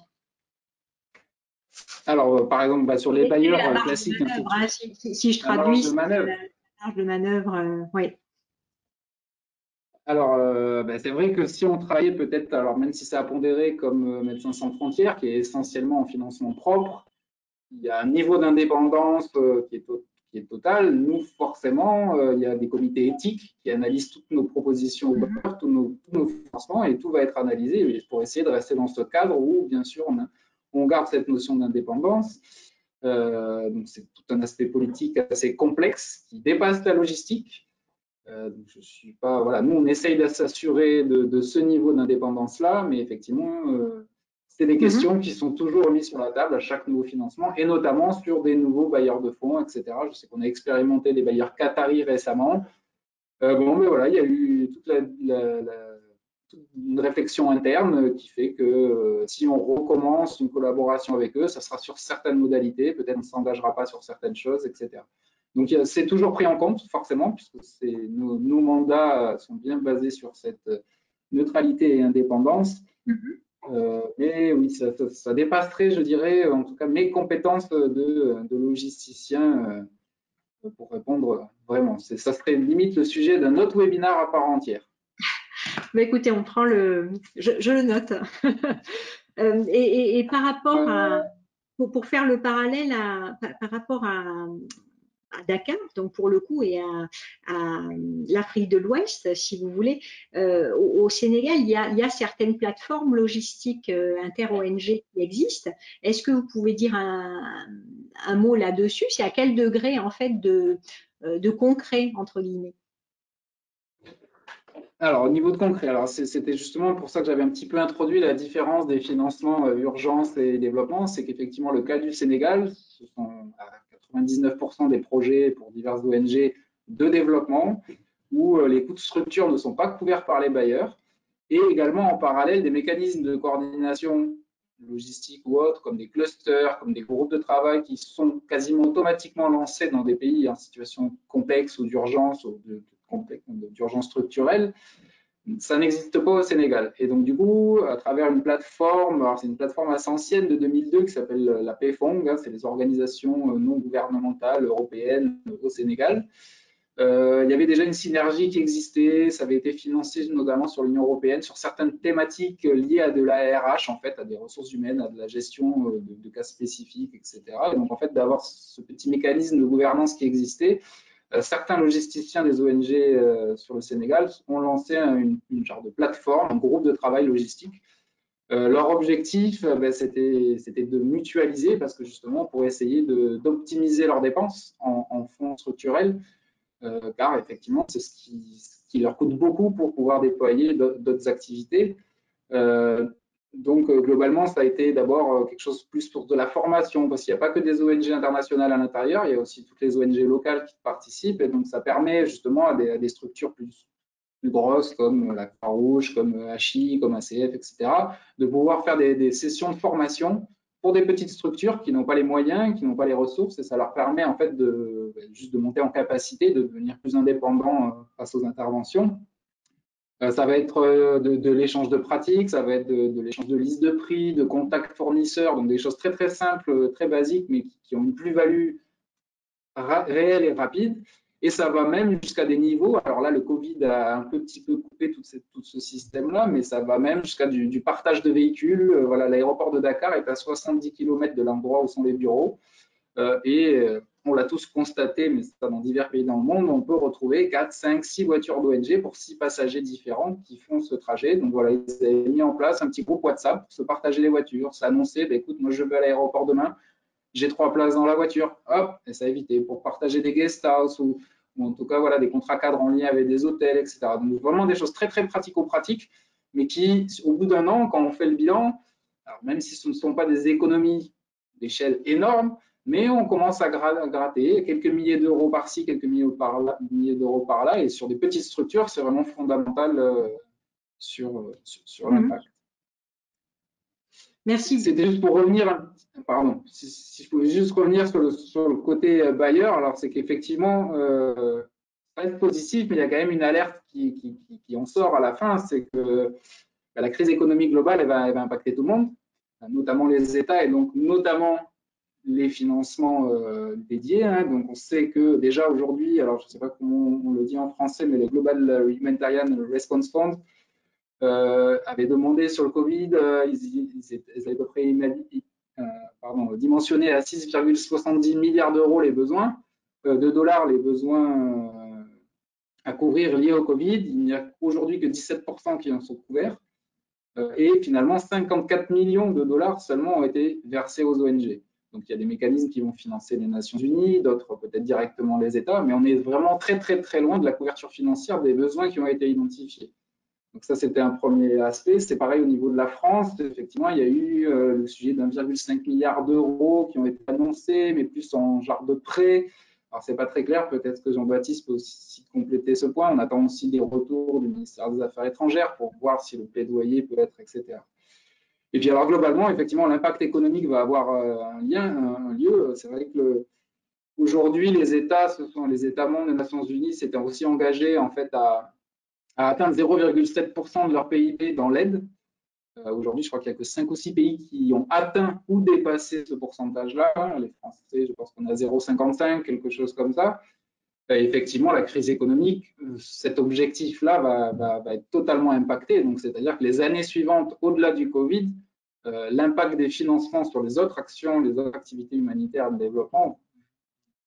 Alors, par exemple, bah, sur les bailleurs la marge classiques, de manœuvre, hein, si, si, si je traduis, la marge de manœuvre, la marge de manœuvre euh, oui. Alors, euh, bah, c'est vrai que si on travaillait peut-être, alors même si c'est à pondérer comme euh, Médecins sans frontières, qui est essentiellement en financement propre, il y a un niveau d'indépendance euh, qui, qui est total. Nous, forcément, euh, il y a des comités éthiques qui analysent toutes nos propositions, mm-hmm. tous, nos, tous nos financements, et tout va être analysé pour essayer de rester dans ce cadre où, bien sûr, on, a, on garde cette notion d'indépendance. Euh, donc, c'est tout un aspect politique assez complexe qui dépasse la logistique. Euh, donc je suis pas, voilà, nous, on essaye de s'assurer de, de ce niveau d'indépendance-là, mais effectivement, euh, c'est des questions mmh. qui sont toujours remises sur la table à chaque nouveau financement, et notamment sur des nouveaux bailleurs de fonds, et cetera. Je sais qu'on a expérimenté des bailleurs qataris récemment. Euh, bon, mais voilà, il y a eu toute, la, la, la, toute une réflexion interne qui fait que euh, si on recommence une collaboration avec eux, ça sera sur certaines modalités, peut-être on ne s'engagera pas sur certaines choses, et cetera. Donc, c'est toujours pris en compte, forcément, puisque nos, nos mandats sont bien basés sur cette neutralité et indépendance. Mm-hmm. euh, mais oui, ça, ça, ça dépasserait, je dirais, en tout cas, mes compétences de, de logisticien euh, pour répondre vraiment. Ça serait limite le sujet d'un autre webinaire à part entière. Mais écoutez, on prend le… Je, je le note. euh, et, et, et par rapport à… Pour, pour faire le parallèle à, par, par rapport à… à Dakar, donc pour le coup, et à, à l'Afrique de l'Ouest, si vous voulez. Euh, au, au Sénégal, il y, a, il y a certaines plateformes logistiques euh, inter-O N G qui existent. Est-ce que vous pouvez dire un, un mot là-dessus? C'est à quel degré, en fait, de, de concret, entre guillemets? Alors, au niveau de concret, alors c'était justement pour ça que j'avais un petit peu introduit la différence des financements euh, urgence et développement. C'est qu'effectivement, le cas du Sénégal, ce sont à quatre-vingt-dix-neuf pour cent des projets pour diverses O N G de développement où euh, les coûts de structure ne sont pas couverts par les bailleurs, et également en parallèle des mécanismes de coordination logistique ou autres, comme des clusters, comme des groupes de travail qui sont quasiment automatiquement lancés dans des pays en situation complexe ou d'urgence ou de, d'urgence structurelle. Ça n'existe pas au Sénégal. Et donc, du coup, à travers une plateforme, alors c'est une plateforme assez ancienne de deux mille deux qui s'appelle la P F O N G, hein, c'est les organisations non gouvernementales européennes au Sénégal. Euh, il y avait déjà une synergie qui existait, ça avait été financé notamment sur l'Union européenne, sur certaines thématiques liées à de la R H, en fait, à des ressources humaines, à de la gestion de, de cas spécifiques, et cetera. Et donc, en fait, d'avoir ce petit mécanisme de gouvernance qui existait, euh, certains logisticiens des O N G euh, sur le Sénégal ont lancé une, une genre de plateforme, un groupe de travail logistique. Euh, leur objectif, euh, ben, c'était de mutualiser, parce que justement, pour essayer d'optimiser leurs dépenses en, en fonds structurels, Euh, car effectivement, c'est ce qui, ce qui leur coûte beaucoup pour pouvoir déployer d'autres activités. Euh, donc, euh, globalement, ça a été d'abord euh, quelque chose plus pour de la formation, parce qu'il n'y a pas que des O N G internationales à l'intérieur, il y a aussi toutes les O N G locales qui participent, et donc ça permet justement à des, à des structures plus, plus grosses, comme la Croix-Rouge, comme H I, comme A C F, et cetera, de pouvoir faire des, des sessions de formation pour des petites structures qui n'ont pas les moyens, qui n'ont pas les ressources, et ça leur permet en fait de, juste de monter en capacité, de devenir plus indépendants face aux interventions. Ça va être de, de l'échange de pratiques, ça va être de, de l'échange de listes de prix, de contacts fournisseurs, donc des choses très très simples, très basiques, mais qui, qui ont une plus-value réelle et rapide. Et ça va même jusqu'à des niveaux, alors là le Covid a un peu, petit peu coupé tout, cette, tout ce système-là, mais ça va même jusqu'à du, du partage de véhicules. Voilà, l'aéroport de Dakar est à soixante-dix kilomètres de l'endroit où sont les bureaux. Euh, et euh, on l'a tous constaté, mais c'est dans divers pays dans le monde, on peut retrouver quatre, cinq, six voitures d'O N G pour six passagers différents qui font ce trajet. Donc voilà, ils avaient mis en place un petit groupe WhatsApp pour se partager les voitures, s'annoncer, bah, écoute, moi je vais à l'aéroport demain, j'ai trois places dans la voiture, hop, et ça a évité pour partager des guest house ou, ou en tout cas voilà, des contrats cadres en lien avec des hôtels, et cetera. Donc vraiment des choses très très pratico-pratiques, mais qui, au bout d'un an, quand on fait le bilan, alors même si ce ne sont pas des économies d'échelle énormes, mais on commence à gratter quelques milliers d'euros par-ci, quelques milliers par là, milliers d'euros par là, et sur des petites structures, c'est vraiment fondamental euh, sur, sur, sur l'impact. Merci. C'était juste pour revenir, pardon, si, si je pouvais juste revenir sur le, sur le côté bailleur, alors c'est qu'effectivement, euh, ça reste positif, mais il y a quand même une alerte qui, qui, qui en sort à la fin, c'est que bah, la crise économique globale, elle va, elle va impacter tout le monde, notamment les États et donc notamment les financements euh, dédiés. Hein. Donc on sait que déjà aujourd'hui, alors je ne sais pas comment on le dit en français, mais le Global Humanitarian Response Fund, Euh, avaient demandé sur le Covid, euh, ils, ils, ils avaient à peu près euh, pardon, dimensionné à six virgule soixante-dix milliards d'euros les besoins, euh, de dollars les besoins euh, à couvrir liés au Covid. Il n'y a aujourd'hui que dix-sept pour cent qui en sont couverts. Euh, et finalement, cinquante-quatre millions de dollars seulement ont été versés aux O N G. Donc il y a des mécanismes qui vont financer les Nations Unies, d'autres peut-être directement les États, mais on est vraiment très très très loin de la couverture financière des besoins qui ont été identifiés. Donc ça, c'était un premier aspect. C'est pareil au niveau de la France. Effectivement, il y a eu euh, le sujet d'un virgule cinq milliard d'euros qui ont été annoncés, mais plus en genre de prêt. Alors, c'est pas très clair. Peut-être que Jean-Baptiste peut aussi compléter ce point. On attend aussi des retours du ministère des Affaires étrangères pour voir si le plaidoyer peut être, et cetera. Et puis, alors, globalement, effectivement, l'impact économique va avoir euh, un lien, un lieu. C'est vrai que le, aujourd'hui, les États, ce sont les États membres des Nations Unies, s'étaient aussi engagés, en fait, à à atteindre zéro virgule sept pour cent de leur P I B dans l'aide. Euh, Aujourd'hui, je crois qu'il n'y a que cinq ou six pays qui ont atteint ou dépassé ce pourcentage-là. Les Français, je pense qu'on a zéro virgule cinquante-cinq, quelque chose comme ça. Et effectivement, la crise économique, cet objectif-là va, va, va être totalement impacté. Donc, c'est-à-dire que les années suivantes, au-delà du Covid, euh, l'impact des financements sur les autres actions, les autres activités humanitaires de développement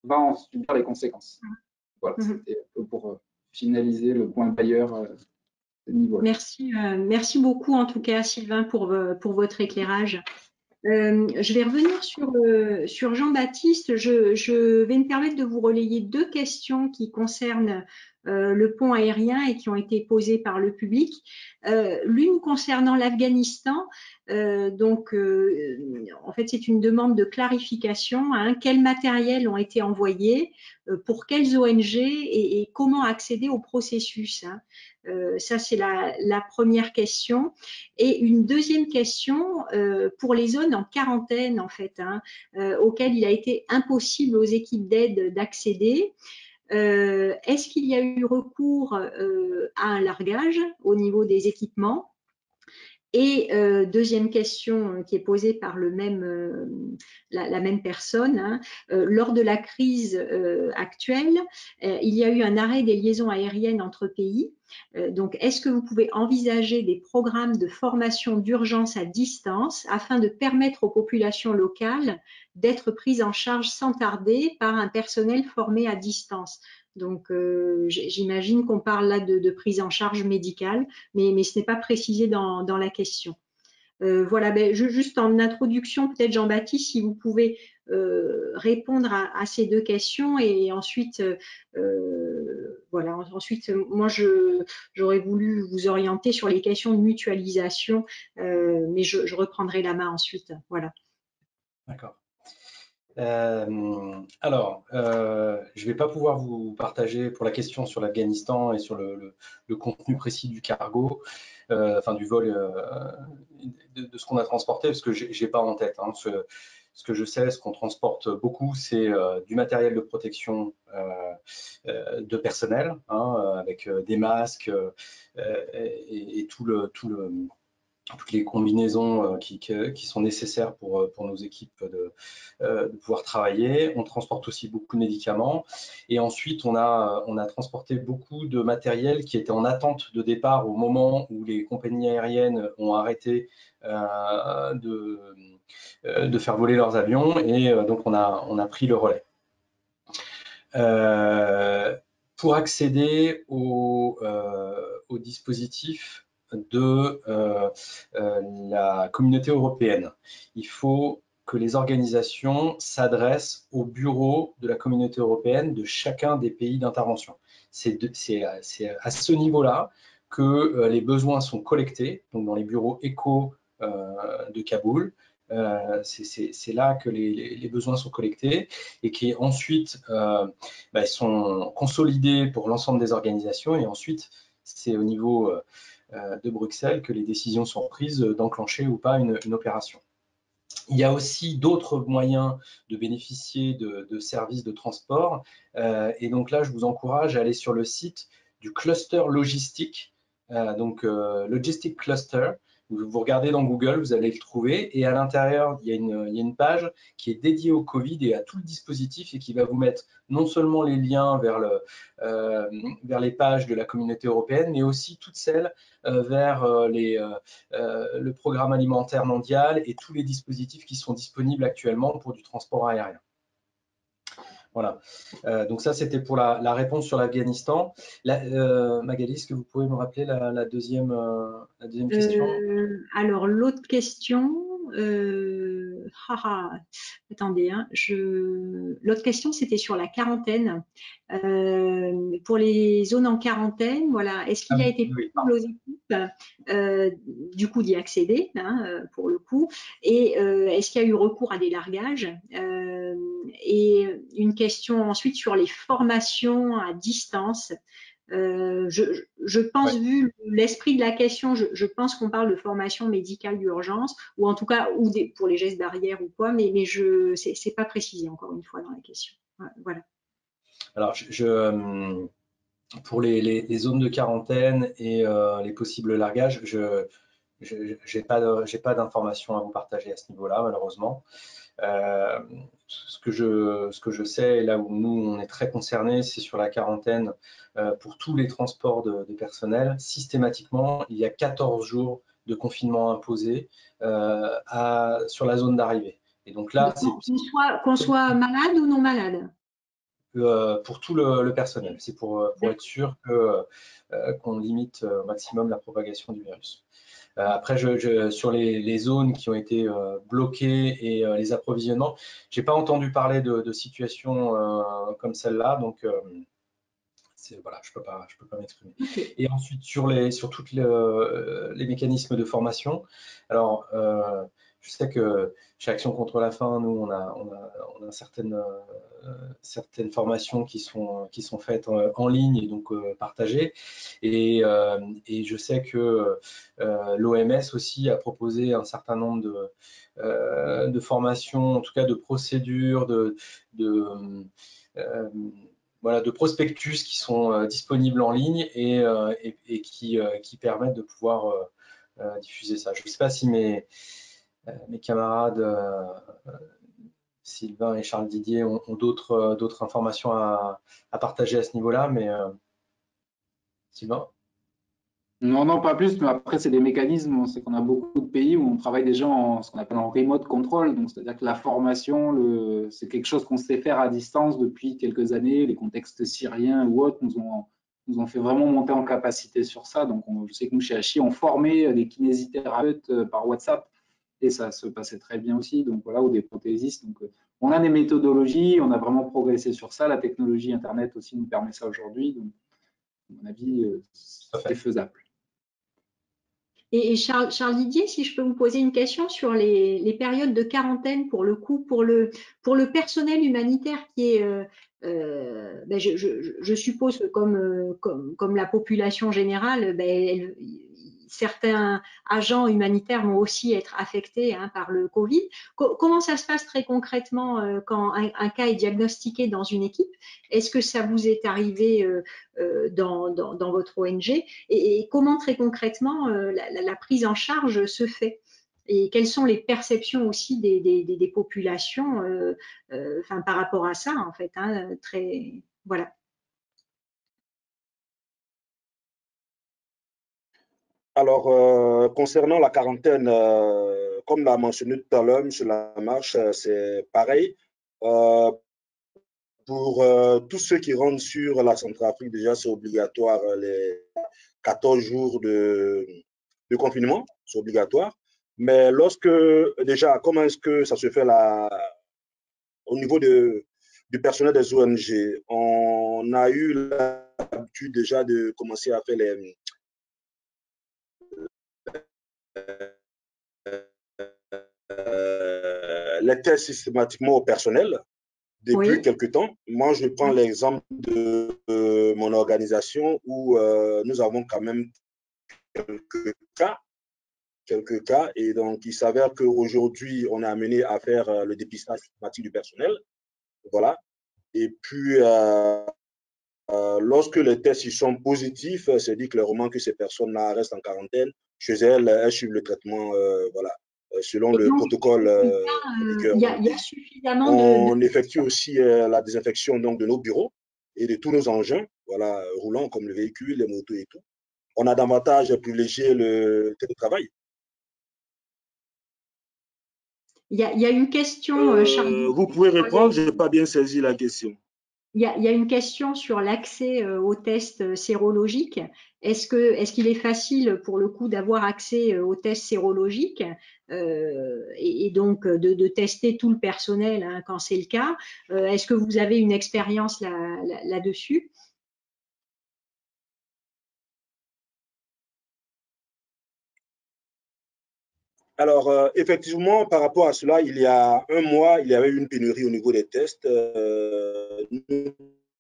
va en subir les conséquences. Voilà, Mmh. c'était pour euh, finaliser le point bailleur euh, de niveau. Merci, euh, merci beaucoup en tout cas Sylvain pour, pour votre éclairage. Euh, je vais revenir sur, euh, sur Jean-Baptiste. Je, je vais me permettre de vous relayer deux questions qui concernent euh, le pont aérien et qui ont été posées par le public. Euh, L'une concernant l'Afghanistan. Euh, donc, euh, en fait, c'est une demande de clarification. Hein. Quels matériels ont été envoyés, euh, pour quelles O N G et, et comment accéder au processus, hein. Euh, ça, c'est la, la première question. Et une deuxième question euh, pour les zones en quarantaine, en fait, hein, euh, auxquelles il a été impossible aux équipes d'aide d'accéder. Euh, Est-ce qu'il y a eu recours euh, à un largage au niveau des équipements? Et euh, deuxième question qui est posée par le même, euh, la, la même personne, hein, euh, lors de la crise euh, actuelle, euh, il y a eu un arrêt des liaisons aériennes entre pays. Euh, donc, est-ce que vous pouvez envisager des programmes de formation d'urgence à distance afin de permettre aux populations locales d'être prises en charge sans tarder par un personnel formé à distance? Donc, euh, j'imagine qu'on parle là de, de prise en charge médicale, mais, mais ce n'est pas précisé dans, dans la question. Euh, voilà, ben, je, juste en introduction, peut-être Jean-Baptiste, si vous pouvez euh, répondre à, à ces deux questions et ensuite, euh, voilà, ensuite, moi, j'aurais voulu vous orienter sur les questions de mutualisation, euh, mais je, je reprendrai la main ensuite. Voilà. D'accord. Euh, alors, euh, je ne vais pas pouvoir vous partager pour la question sur l'Afghanistan et sur le, le, le contenu précis du cargo, euh, enfin du vol, euh, de, de ce qu'on a transporté, parce que je n'ai pas en tête. Hein, ce, ce que je sais, ce qu'on transporte beaucoup, c'est euh, du matériel de protection euh, euh, de personnel, hein, avec euh, des masques euh, et, et tout le, tout le toutes les combinaisons qui, qui sont nécessaires pour, pour nos équipes de, de pouvoir travailler. On transporte aussi beaucoup de médicaments. Et ensuite, on a, on a transporté beaucoup de matériel qui était en attente de départ au moment où les compagnies aériennes ont arrêté euh, de, de faire voler leurs avions. Et donc, on a, on a pris le relais. Euh, pour accéder au, euh, au dispositif de euh, euh, la communauté européenne, il faut que les organisations s'adressent au bureau de la communauté européenne de chacun des pays d'intervention. C'est à ce niveau-là que euh, les besoins sont collectés, donc dans les bureaux ECHO euh, de Kaboul. Euh, c'est là que les, les, les besoins sont collectés et qui ensuite euh, bah, sont consolidés pour l'ensemble des organisations, et ensuite c'est au niveau euh, de Bruxelles que les décisions sont prises d'enclencher ou pas une, une opération. Il y a aussi d'autres moyens de bénéficier de, de services de transport, euh, et donc là je vous encourage à aller sur le site du cluster logistique, euh, donc euh, Logistic Cluster. Vous regardez dans Google, vous allez le trouver, et à l'intérieur, il, il y a une page qui est dédiée au Covid et à tout le dispositif, et qui va vous mettre non seulement les liens vers, le, euh, vers les pages de la communauté européenne, mais aussi toutes celles euh, vers euh, les, euh, le programme alimentaire mondial et tous les dispositifs qui sont disponibles actuellement pour du transport aérien. Voilà, euh, donc ça c'était pour la, la réponse sur l'Afghanistan. Euh, Magali, est-ce que vous pouvez me rappeler la, la, deuxième, euh, la deuxième question? euh, Alors l'autre question, euh, haha, attendez, hein, l'autre question c'était sur la quarantaine. Euh, pour les zones en quarantaine, voilà, est-ce qu'il ah, a été oui, possible aux équipes euh, du coup d'y accéder, hein, pour le coup, et euh, est-ce qu'il y a eu recours à des largages? euh, Et une question ensuite sur les formations à distance. Euh, je, je pense, ouais. Vu l'esprit de la question, je, je pense qu'on parle de formation médicale d'urgence, ou en tout cas ou des, pour les gestes barrières ou quoi, mais, mais je c'est pas précisé encore une fois dans la question. Voilà. Alors, je, je pour les, les, les zones de quarantaine et euh, les possibles largages, je n'ai pas, j'ai pas d'informations à vous partager à ce niveau-là, malheureusement. Euh, ce, que je, ce que je sais, et là où nous, on est très concernés, c'est sur la quarantaine euh, pour tous les transports de, de personnel. Systématiquement, il y a quatorze jours de confinement imposé euh, à, sur la zone d'arrivée. Et donc là, qu'on soit, qu'on soit malade ou non malade? euh, pour tout le, le personnel. C'est pour, pour être sûr que, euh, qu'on limite au maximum la propagation du virus. Euh, après, je, je, sur les, les zones qui ont été euh, bloquées et euh, les approvisionnements, j'ai pas entendu parler de, de situations euh, comme celle-là, donc euh, voilà, je peux pas, je peux pas m'exprimer. Okay. Et ensuite sur les, sur toutes les, euh, les mécanismes de formation. Alors, euh, je sais que chez Action contre la faim, nous, on a, on a, on a certaines, euh, certaines formations qui sont, qui sont faites en, en ligne et donc euh, partagées. Et, euh, et je sais que euh, l'O M S aussi a proposé un certain nombre de, euh, de formations, en tout cas de procédures, de, de euh, voilà, de prospectus qui sont euh, disponibles en ligne et, euh, et, et qui, euh, qui permettent de pouvoir euh, euh, diffuser ça. Je ne sais pas si mes, euh, mes camarades euh, Sylvain et Charles Didier ont, ont d'autres euh, d'autres informations à, à partager à ce niveau-là, mais euh, Sylvain? Non, non, pas plus, mais après, c'est des mécanismes. On sait qu'on a beaucoup de pays où on travaille déjà en ce qu'on appelle en remote control. Donc, c'est-à-dire que la formation, le, c'est quelque chose qu'on sait faire à distance depuis quelques années. Les contextes syriens ou autres nous ont, nous ont fait vraiment monter en capacité sur ça. Donc, on, je sais que nous, chez Hachi, on formait des kinésithérapeutes par WhatsApp et ça se passait très bien aussi. Donc, voilà, ou des prothésistes. Donc, on a des méthodologies, on a vraiment progressé sur ça. La technologie Internet aussi nous permet ça aujourd'hui. Donc, à mon avis, c'est faisable. Et Charles, Charles Didier, si je peux vous poser une question sur les, les périodes de quarantaine pour le coup, pour le, pour le personnel humanitaire qui est, euh, euh, ben je, je, je suppose que comme, comme, comme la population générale, ben elle, certains agents humanitaires vont aussi être affectés hein, par le Covid. Co comment ça se passe très concrètement euh, quand un, un cas est diagnostiqué dans une équipe? Est-ce que ça vous est arrivé euh, euh, dans, dans, dans votre O N G et, et comment très concrètement euh, la, la, la prise en charge se fait? Et quelles sont les perceptions aussi des, des, des, des populations euh, euh, enfin, par rapport à ça, en fait, hein, très, voilà. Alors, euh, concernant la quarantaine, euh, comme l'a mentionné tout à l'heure, M. Lamarche, c'est pareil. Euh, pour euh, tous ceux qui rentrent sur la Centrafrique, déjà, c'est obligatoire, les quatorze jours de, de confinement, c'est obligatoire. Mais lorsque, déjà, comment est-ce que ça se fait là, au niveau de, du personnel des O N G? On a eu l'habitude déjà de commencer à faire les, euh, les tests systématiquement au personnel depuis Oui. quelque temps. Moi, je prends Oui. l'exemple de euh, mon organisation où euh, nous avons quand même quelques cas, quelques cas, et donc il s'avère qu'aujourd'hui, on est amené à faire euh, le dépistage systématique du personnel, voilà. Et puis, euh, euh, lorsque les tests ils sont positifs, c'est dit clairement que ces personnes-là restent en quarantaine. Chez elles, elles suivent le traitement, euh, voilà, selon Et le donc, protocole euh, en il vigueur y, dans le y, a pays. suffisamment de, de... On effectue aussi euh, la désinfection donc, de nos bureaux et de tous nos engins, voilà, roulants comme le véhicule, les motos et tout. On a davantage privilégié le télétravail. Il y a, y a une question, euh, Charles. Vous pouvez répondre, je n'ai pas bien saisi la question. Il y, a, il y a une question sur l'accès aux tests sérologiques. Est-ce que, est-ce qu'il est facile pour le coup d'avoir accès aux tests sérologiques euh, et, et donc de, de tester tout le personnel hein, quand c'est le cas? euh, Est-ce que vous avez une expérience là, là, là-dessus? Alors, euh, effectivement, par rapport à cela, il y a un mois, il y avait une pénurie au niveau des tests. Euh, nous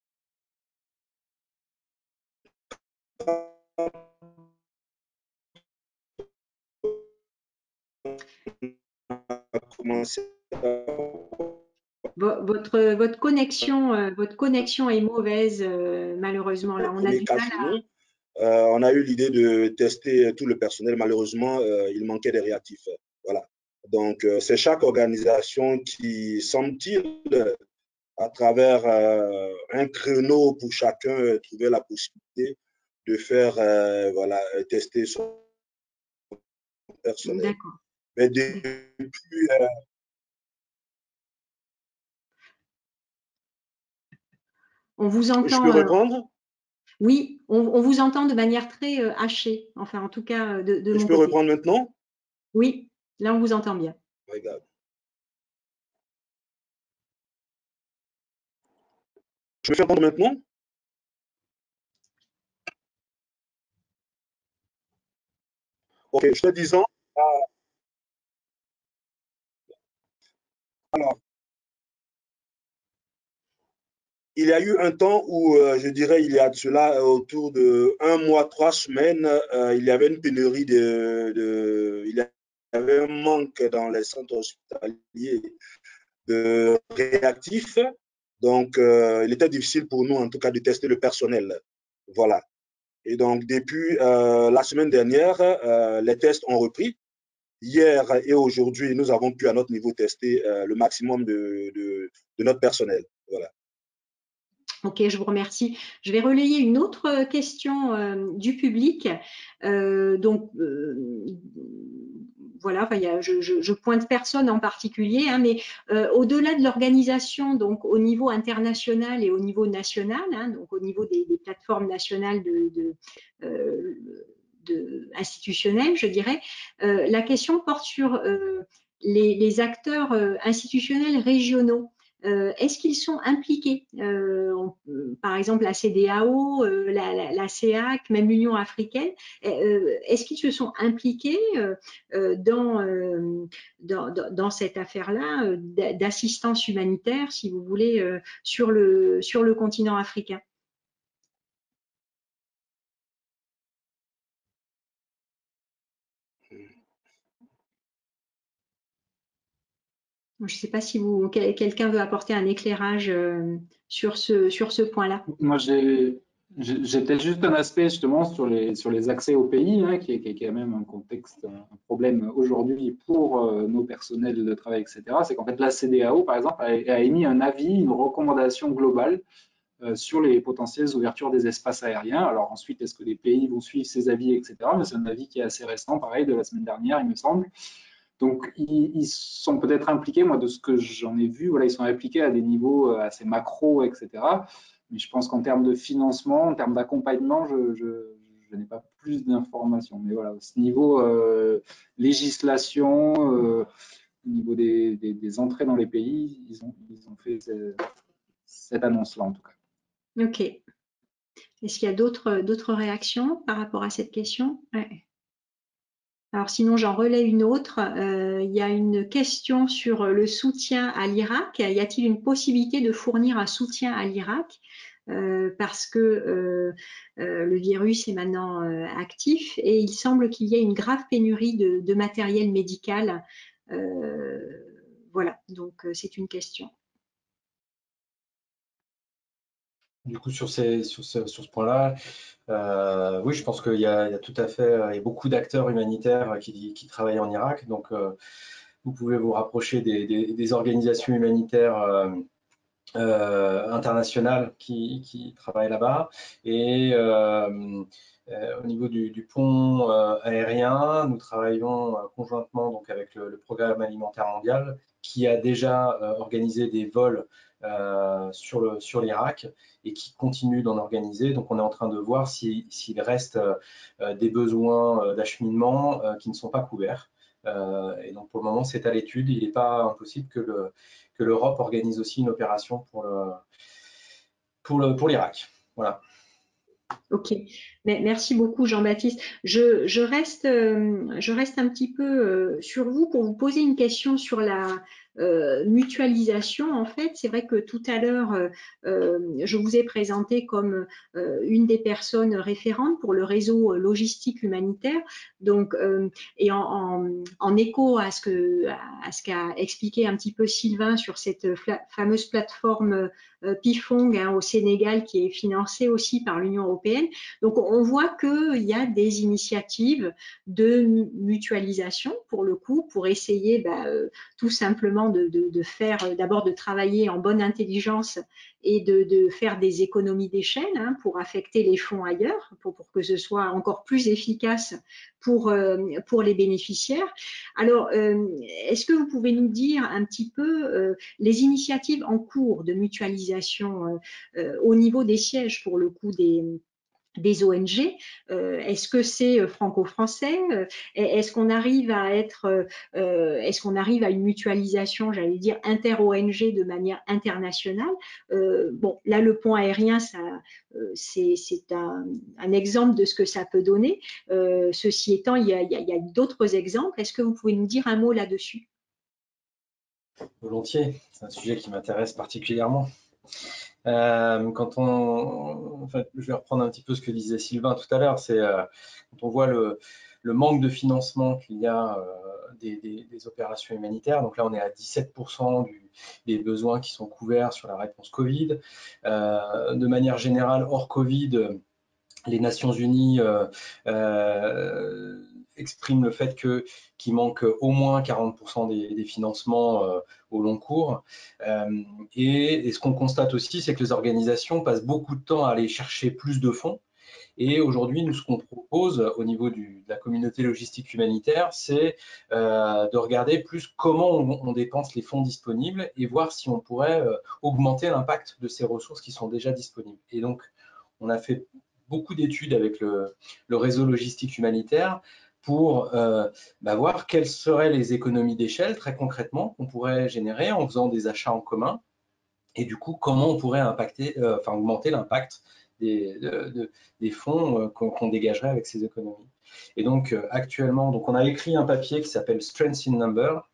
commencé à... Votre, votre, connexion, euh, votre connexion est mauvaise, euh, malheureusement. Là, on a premier du cas mal chez à... nous. Euh, on a eu l'idée de tester tout le personnel. Malheureusement, euh, il manquait des réactifs. Voilà. Donc, euh, c'est chaque organisation qui, semble-t-il, à travers euh, un créneau pour chacun, euh, trouver la possibilité de faire, euh, voilà, tester son personnel. D'accord. Mais depuis, euh, On vous entend. Je peux répondre? Euh, oui, on, on vous entend de manière très euh, hachée, enfin en tout cas de, de mon Je peux côté. reprendre maintenant? Oui, là on vous entend bien. Regarde. Je me fais entendre maintenant? Ok, je te disant. Euh, alors, il y a eu un temps où, euh, je dirais, il y a de cela euh, autour de un mois, trois semaines, euh, il y avait une pénurie de, de, il y avait un manque dans les centres hospitaliers de réactifs. Donc, euh, il était difficile pour nous, en tout cas, de tester le personnel. Voilà. Et donc, depuis euh, la semaine dernière, euh, les tests ont repris. Hier et aujourd'hui, nous avons pu à notre niveau tester euh, le maximum de, de, de notre personnel. Voilà. Ok, je vous remercie. Je vais relayer une autre question euh, du public. Euh, donc, euh, voilà, enfin, il y a, je, je, je pointe personne en particulier, hein, mais euh, au-delà de l'organisation, donc au niveau international et au niveau national, hein, donc au niveau des, des plateformes nationales de, de, euh, de institutionnelles, je dirais, euh, la question porte sur euh, les, les acteurs euh, institutionnels régionaux. Euh, est-ce qu'ils sont impliqués euh, on, par exemple la C D A O, euh, la, la, la C A C, même l'Union africaine, euh, est-ce qu'ils se sont impliqués euh, dans, euh, dans, dans cette affaire-là euh, d'assistance humanitaire, si vous voulez, euh, sur, le, sur le continent africain? Je ne sais pas si vous, quelqu'un veut apporter un éclairage euh, sur ce, sur ce point-là. Moi, j'ai peut-être juste un aspect justement sur les, sur les accès au pays, hein, qui, est, qui est quand même un contexte, un problème aujourd'hui pour euh, nos personnels de travail, et cetera. C'est qu'en fait, la C D A O, par exemple, a, a émis un avis, une recommandation globale euh, sur les potentielles ouvertures des espaces aériens. Alors ensuite, est-ce que les pays vont suivre ces avis, et cetera. Mais c'est un avis qui est assez récent, pareil, de la semaine dernière, il me semble. Donc, ils, ils sont peut-être impliqués, moi, de ce que j'en ai vu, voilà, ils sont impliqués à des niveaux assez macro, et cetera. Mais je pense qu'en termes de financement, en termes d'accompagnement, je, je, je n'ai pas plus d'informations. Mais voilà, à ce niveau euh, législation, euh, au niveau des, des, des entrées dans les pays, ils ont, ils ont fait cette, cette annonce-là, en tout cas. Ok. Est-ce qu'il y a d'autres d'autres réactions par rapport à cette question? Ouais. Alors sinon, j'en relais une autre. Euh, il y a une question sur le soutien à l'Irak. Y a-t-il une possibilité de fournir un soutien à l'Irak euh, parce que euh, euh, le virus est maintenant euh, actif et il semble qu'il y ait une grave pénurie de, de matériel médical. Euh, voilà, donc c'est une question. Du coup, sur, ces, sur ce, sur ce point-là, euh, oui, je pense qu'il y, y a tout à fait il y a beaucoup d'acteurs humanitaires qui, qui travaillent en Irak. Donc, euh, vous pouvez vous rapprocher des, des, des organisations humanitaires euh, euh, internationales qui, qui travaillent là-bas. Et euh, euh, au niveau du, du pont euh, aérien, nous travaillons euh, conjointement donc, avec le, le Programme alimentaire mondial qui a déjà euh, organisé des vols euh, sur le, sur l'Irak et qui continue d'en organiser. Donc, on est en train de voir s'il si, reste euh, des besoins euh, d'acheminement euh, qui ne sont pas couverts. Euh, et donc, pour le moment, c'est à l'étude. Il n'est pas impossible que le, que l'Europe organise aussi une opération pour le, pour le, pour l'Irak. Voilà. Ok, mais merci beaucoup Jean-Baptiste. Je, je, reste, euh, je reste un petit peu euh, sur vous pour vous poser une question sur la euh, mutualisation. En fait, c'est vrai que tout à l'heure, euh, euh, je vous ai présenté comme euh, une des personnes référentes pour le réseau logistique humanitaire. Donc, euh, et en, en, en écho à ce que à ce qu'a expliqué un petit peu Sylvain sur cette fameuse plateforme euh, Pifong hein, au Sénégal qui est financée aussi par l'Union européenne. Donc, on voit qu'il y a des initiatives de mutualisation, pour le coup, pour essayer bah, euh, tout simplement vraiment de, de, de faire, d'abord de travailler en bonne intelligence et de, de faire des économies d'échelle hein, pour affecter les fonds ailleurs, pour, pour que ce soit encore plus efficace pour, euh, pour les bénéficiaires. Alors, euh, est-ce que vous pouvez nous dire un petit peu euh, les initiatives en cours de mutualisation euh, euh, au niveau des sièges pour le coup des des O N G, euh, est-ce que c'est franco-français? Est-ce qu'on arrive à être, euh, est-ce qu'on arrive à une mutualisation, j'allais dire inter-O N G de manière internationale? euh, Bon, là le pont aérien, ça, euh, c'est un, un exemple de ce que ça peut donner. Euh, ceci étant, il y a, il y a, il y a d'autres exemples. Est-ce que vous pouvez nous dire un mot là-dessus? Volontiers, c'est un sujet qui m'intéresse particulièrement. Euh, quand on, en fait, je vais reprendre un petit peu ce que disait Sylvain tout à l'heure, c'est euh, quand on voit le, le manque de financement qu'il y a euh, des, des, des opérations humanitaires. Donc là, on est à dix-sept pour cent du, des besoins qui sont couverts sur la réponse Covid. Euh, de manière générale, hors Covid, les Nations Unies euh, euh, expriment le fait que qu'il manque au moins quarante pour cent des, des financements euh, au long cours. Euh, et, et ce qu'on constate aussi, c'est que les organisations passent beaucoup de temps à aller chercher plus de fonds. Et aujourd'hui, nous, ce qu'on propose au niveau du, de la communauté logistique humanitaire, c'est euh, de regarder plus comment on, on dépense les fonds disponibles et voir si on pourrait euh, augmenter l'impact de ces ressources qui sont déjà disponibles. Et donc, on a fait beaucoup d'études avec le, le réseau logistique humanitaire pour euh, bah, voir quelles seraient les économies d'échelle très concrètement qu'on pourrait générer en faisant des achats en commun et du coup comment on pourrait impacter, euh, enfin augmenter l'impact des, de, de, des fonds euh, qu'on qu'on dégagerait avec ces économies. Et donc euh, actuellement, donc on a écrit un papier qui s'appelle Strengths in Number,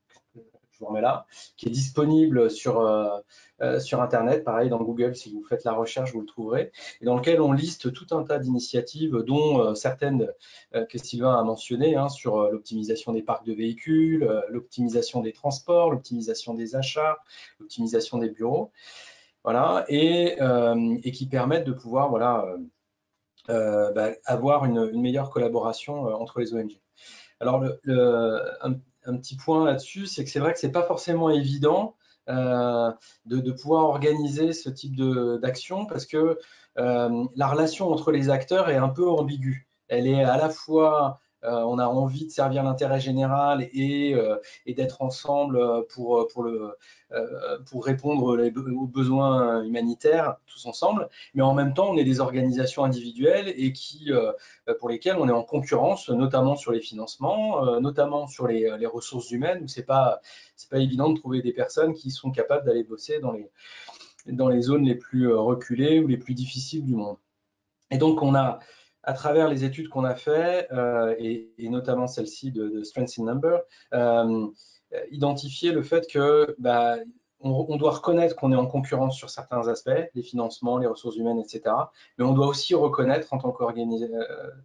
je vous remets là, qui est disponible sur, euh, euh, sur Internet, pareil dans Google, si vous faites la recherche, vous le trouverez, et dans lequel on liste tout un tas d'initiatives, dont euh, certaines euh, que Sylvain a mentionnées, hein, sur euh, l'optimisation des parcs de véhicules, euh, l'optimisation des transports, l'optimisation des achats, l'optimisation des bureaux, voilà, et, euh, et qui permettent de pouvoir voilà, euh, euh, bah, avoir une, une meilleure collaboration euh, entre les O N G. Alors, le, le, un, un petit point là-dessus, c'est que c'est vrai que c'est pas forcément évident euh, de, de pouvoir organiser ce type d'action parce que euh, la relation entre les acteurs est un peu ambiguë. Elle est à la fois, euh, on a envie de servir l'intérêt général et, euh, et d'être ensemble pour, pour, le, euh, pour répondre les, aux besoins humanitaires tous ensemble, mais en même temps, on est des organisations individuelles et qui, euh, pour lesquelles on est en concurrence, notamment sur les financements, euh, notamment sur les, les ressources humaines, où c'est pas, c'est pas évident de trouver des personnes qui sont capables d'aller bosser dans les, dans les zones les plus reculées ou les plus difficiles du monde. Et donc, on a, à travers les études qu'on a fait, euh, et, et notamment celle-ci de, de Strengths in Number, euh, identifié le fait que bah, on, on doit reconnaître qu'on est en concurrence sur certains aspects, les financements, les ressources humaines, et cetera. Mais on doit aussi reconnaître en tant qu'organisation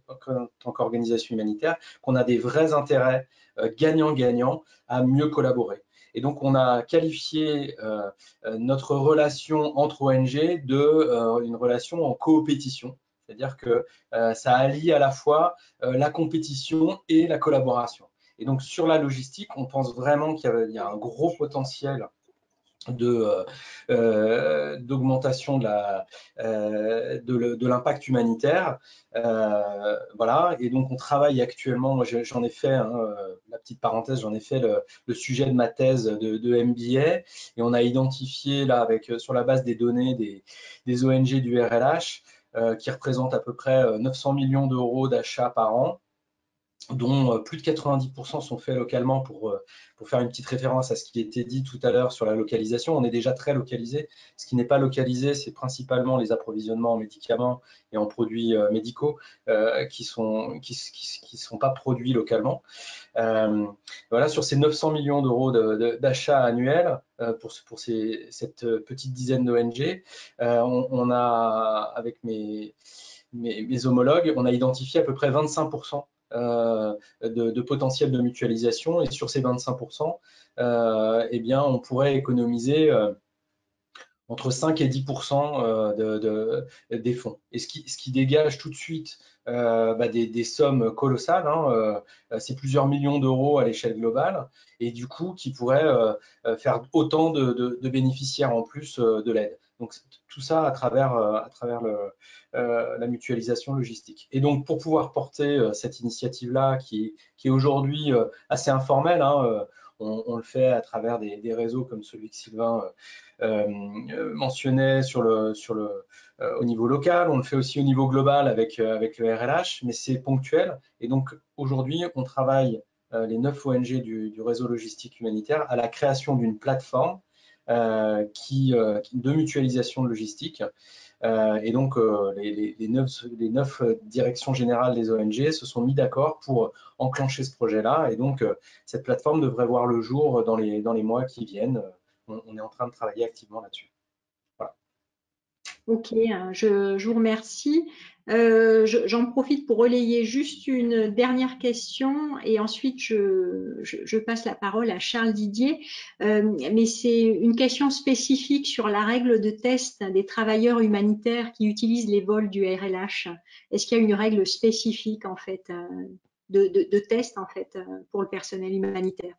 euh, humanitaire qu'on a des vrais intérêts euh, gagnant-gagnant à mieux collaborer. Et donc, on a qualifié euh, notre relation entre O N G de euh, une relation en coopétition. C'est-à-dire que euh, ça allie à la fois euh, la compétition et la collaboration. Et donc, sur la logistique, on pense vraiment qu'il y, y a un gros potentiel de euh, d'augmentation de la euh, de, de l'impact humanitaire, euh, voilà. Et donc on travaille actuellement, moi j'en ai fait hein, la petite parenthèse, j'en ai fait le, le sujet de ma thèse de, de M B A, et on a identifié là avec sur la base des données des, des O N G du R L H euh, qui représentent à peu près neuf cents millions d'euros d'achats par an, dont plus de quatre-vingt-dix pour cent sont faits localement. Pour, pour faire une petite référence à ce qui était dit tout à l'heure sur la localisation, on est déjà très localisé. Ce qui n'est pas localisé, c'est principalement les approvisionnements en médicaments et en produits euh, médicaux euh, qui ne sont, qui, qui, qui sont pas produits localement. Euh, voilà, sur ces neuf cents millions d'euros d'achats annuels euh, pour, pour ces, cette petite dizaine d'O N G, euh, on, on a, avec mes, mes, mes homologues, on a identifié à peu près vingt-cinq pour cent Euh, de, de potentiel de mutualisation, et sur ces vingt-cinq pour cent, euh, eh bien, on pourrait économiser euh, entre cinq et dix pour cent de, de, des fonds. Et ce qui, ce qui dégage tout de suite euh, bah des, des sommes colossales, hein, euh, c'est plusieurs millions d'euros à l'échelle globale, et du coup qui pourraient euh, faire autant de, de, de bénéficiaires en plus euh, de l'aide. Donc tout ça à travers, euh, à travers le, euh, la mutualisation logistique. Et donc pour pouvoir porter euh, cette initiative-là, qui, qui est aujourd'hui euh, assez informelle, hein, euh, on, on le fait à travers des, des réseaux comme celui que Sylvain euh, Euh, mentionnait sur le, sur le, euh, au niveau local, on le fait aussi au niveau global avec, euh, avec le R L H, mais c'est ponctuel. Et donc aujourd'hui, on travaille, euh, les neuf O N G du, du réseau logistique humanitaire, à la création d'une plateforme euh, qui, euh, de mutualisation de logistique. Euh, et donc, euh, les, les, les, neuf, les neuf directions générales des O N G se sont mis d'accord pour enclencher ce projet-là. Et donc, euh, cette plateforme devrait voir le jour dans les, dans les mois qui viennent. On, on est en train de travailler activement là-dessus. Voilà. Ok, je, je vous remercie. Euh, je, j'en profite pour relayer juste une dernière question et ensuite je, je, je passe la parole à Charles Didier. Euh, mais c'est une question spécifique sur la règle de test des travailleurs humanitaires qui utilisent les vols du R L H. Est-ce qu'il y a une règle spécifique en fait de, de, de test en fait pour le personnel humanitaire?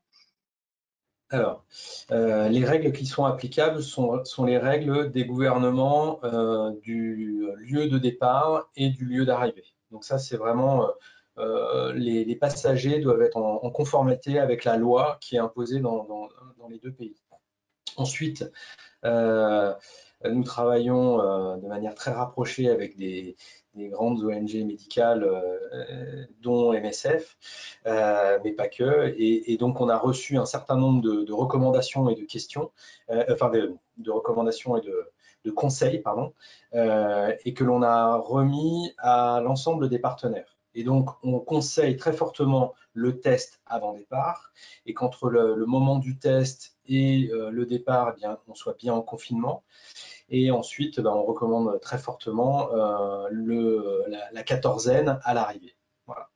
Alors, euh, les règles qui sont applicables sont, sont les règles des gouvernements euh, du lieu de départ et du lieu d'arrivée. Donc ça, c'est vraiment, euh, les, les passagers doivent être en, en conformité avec la loi qui est imposée dans, dans, dans les deux pays. Ensuite, euh, nous travaillons euh, de manière très rapprochée avec des, des grandes O N G médicales, euh, dont M S F, euh, mais pas que. Et, et, donc, on a reçu un certain nombre de, de recommandations et de questions, euh, enfin de, de recommandations et de, de conseils, pardon, euh, et que l'on a remis à l'ensemble des partenaires. Et donc, on conseille très fortement le test avant départ, et qu'entre le, le moment du test et euh, le départ, eh bien, on soit bien en confinement. Et ensuite, ben, on recommande très fortement euh, le, la, la quatorzaine à l'arrivée. Voilà.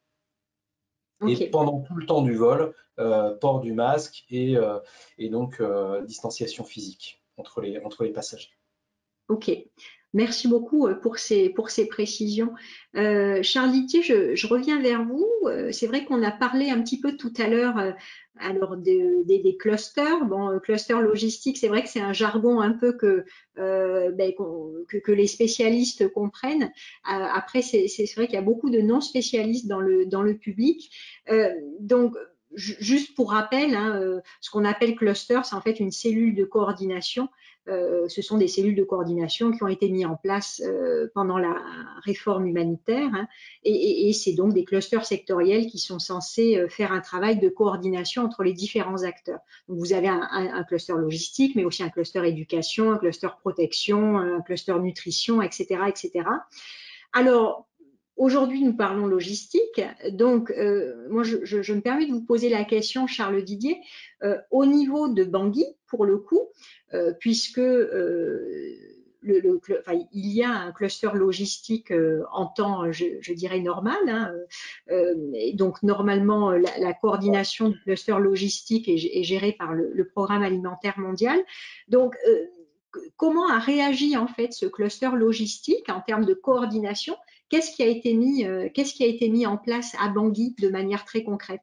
Okay. Et pendant tout le temps du vol, euh, port du masque et, euh, et donc euh, distanciation physique entre les, entre les passagers. Ok. Merci beaucoup pour ces, pour ces précisions. Euh, Charles Didier, je, je reviens vers vous. C'est vrai qu'on a parlé un petit peu tout à l'heure euh, alors de, de, des clusters. Bon, cluster logistique, c'est vrai que c'est un jargon un peu que, euh, ben, que, que les spécialistes comprennent. Euh, après, c'est vrai qu'il y a beaucoup de non-spécialistes dans le, dans le public. Euh, donc, juste pour rappel, hein, euh, ce qu'on appelle cluster, c'est en fait une cellule de coordination. Euh, ce sont des cellules de coordination qui ont été mises en place euh, pendant la réforme humanitaire, hein, et, et, et c'est donc des clusters sectoriels qui sont censés euh, faire un travail de coordination entre les différents acteurs. Donc vous avez un, un, un cluster logistique, mais aussi un cluster éducation, un cluster protection, un cluster nutrition, et cetera, et cetera. Alors, aujourd'hui, nous parlons logistique. Donc, euh, moi, je, je, je me permets de vous poser la question, Charles Didier, euh, au niveau de Bangui, pour le coup, euh, puisque euh, le, le, enfin, il y a un cluster logistique euh, en temps, je, je dirais, normal. Hein, euh, et donc, normalement, la, la coordination du cluster logistique est, est gérée par le, le Programme alimentaire mondial. Donc, euh, comment a réagi en fait ce cluster logistique en termes de coordination? Qu'est-ce qui a été mis, euh, qu'est-ce qui a été mis en place à Bangui de manière très concrète?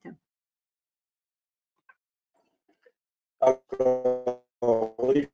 Alors, il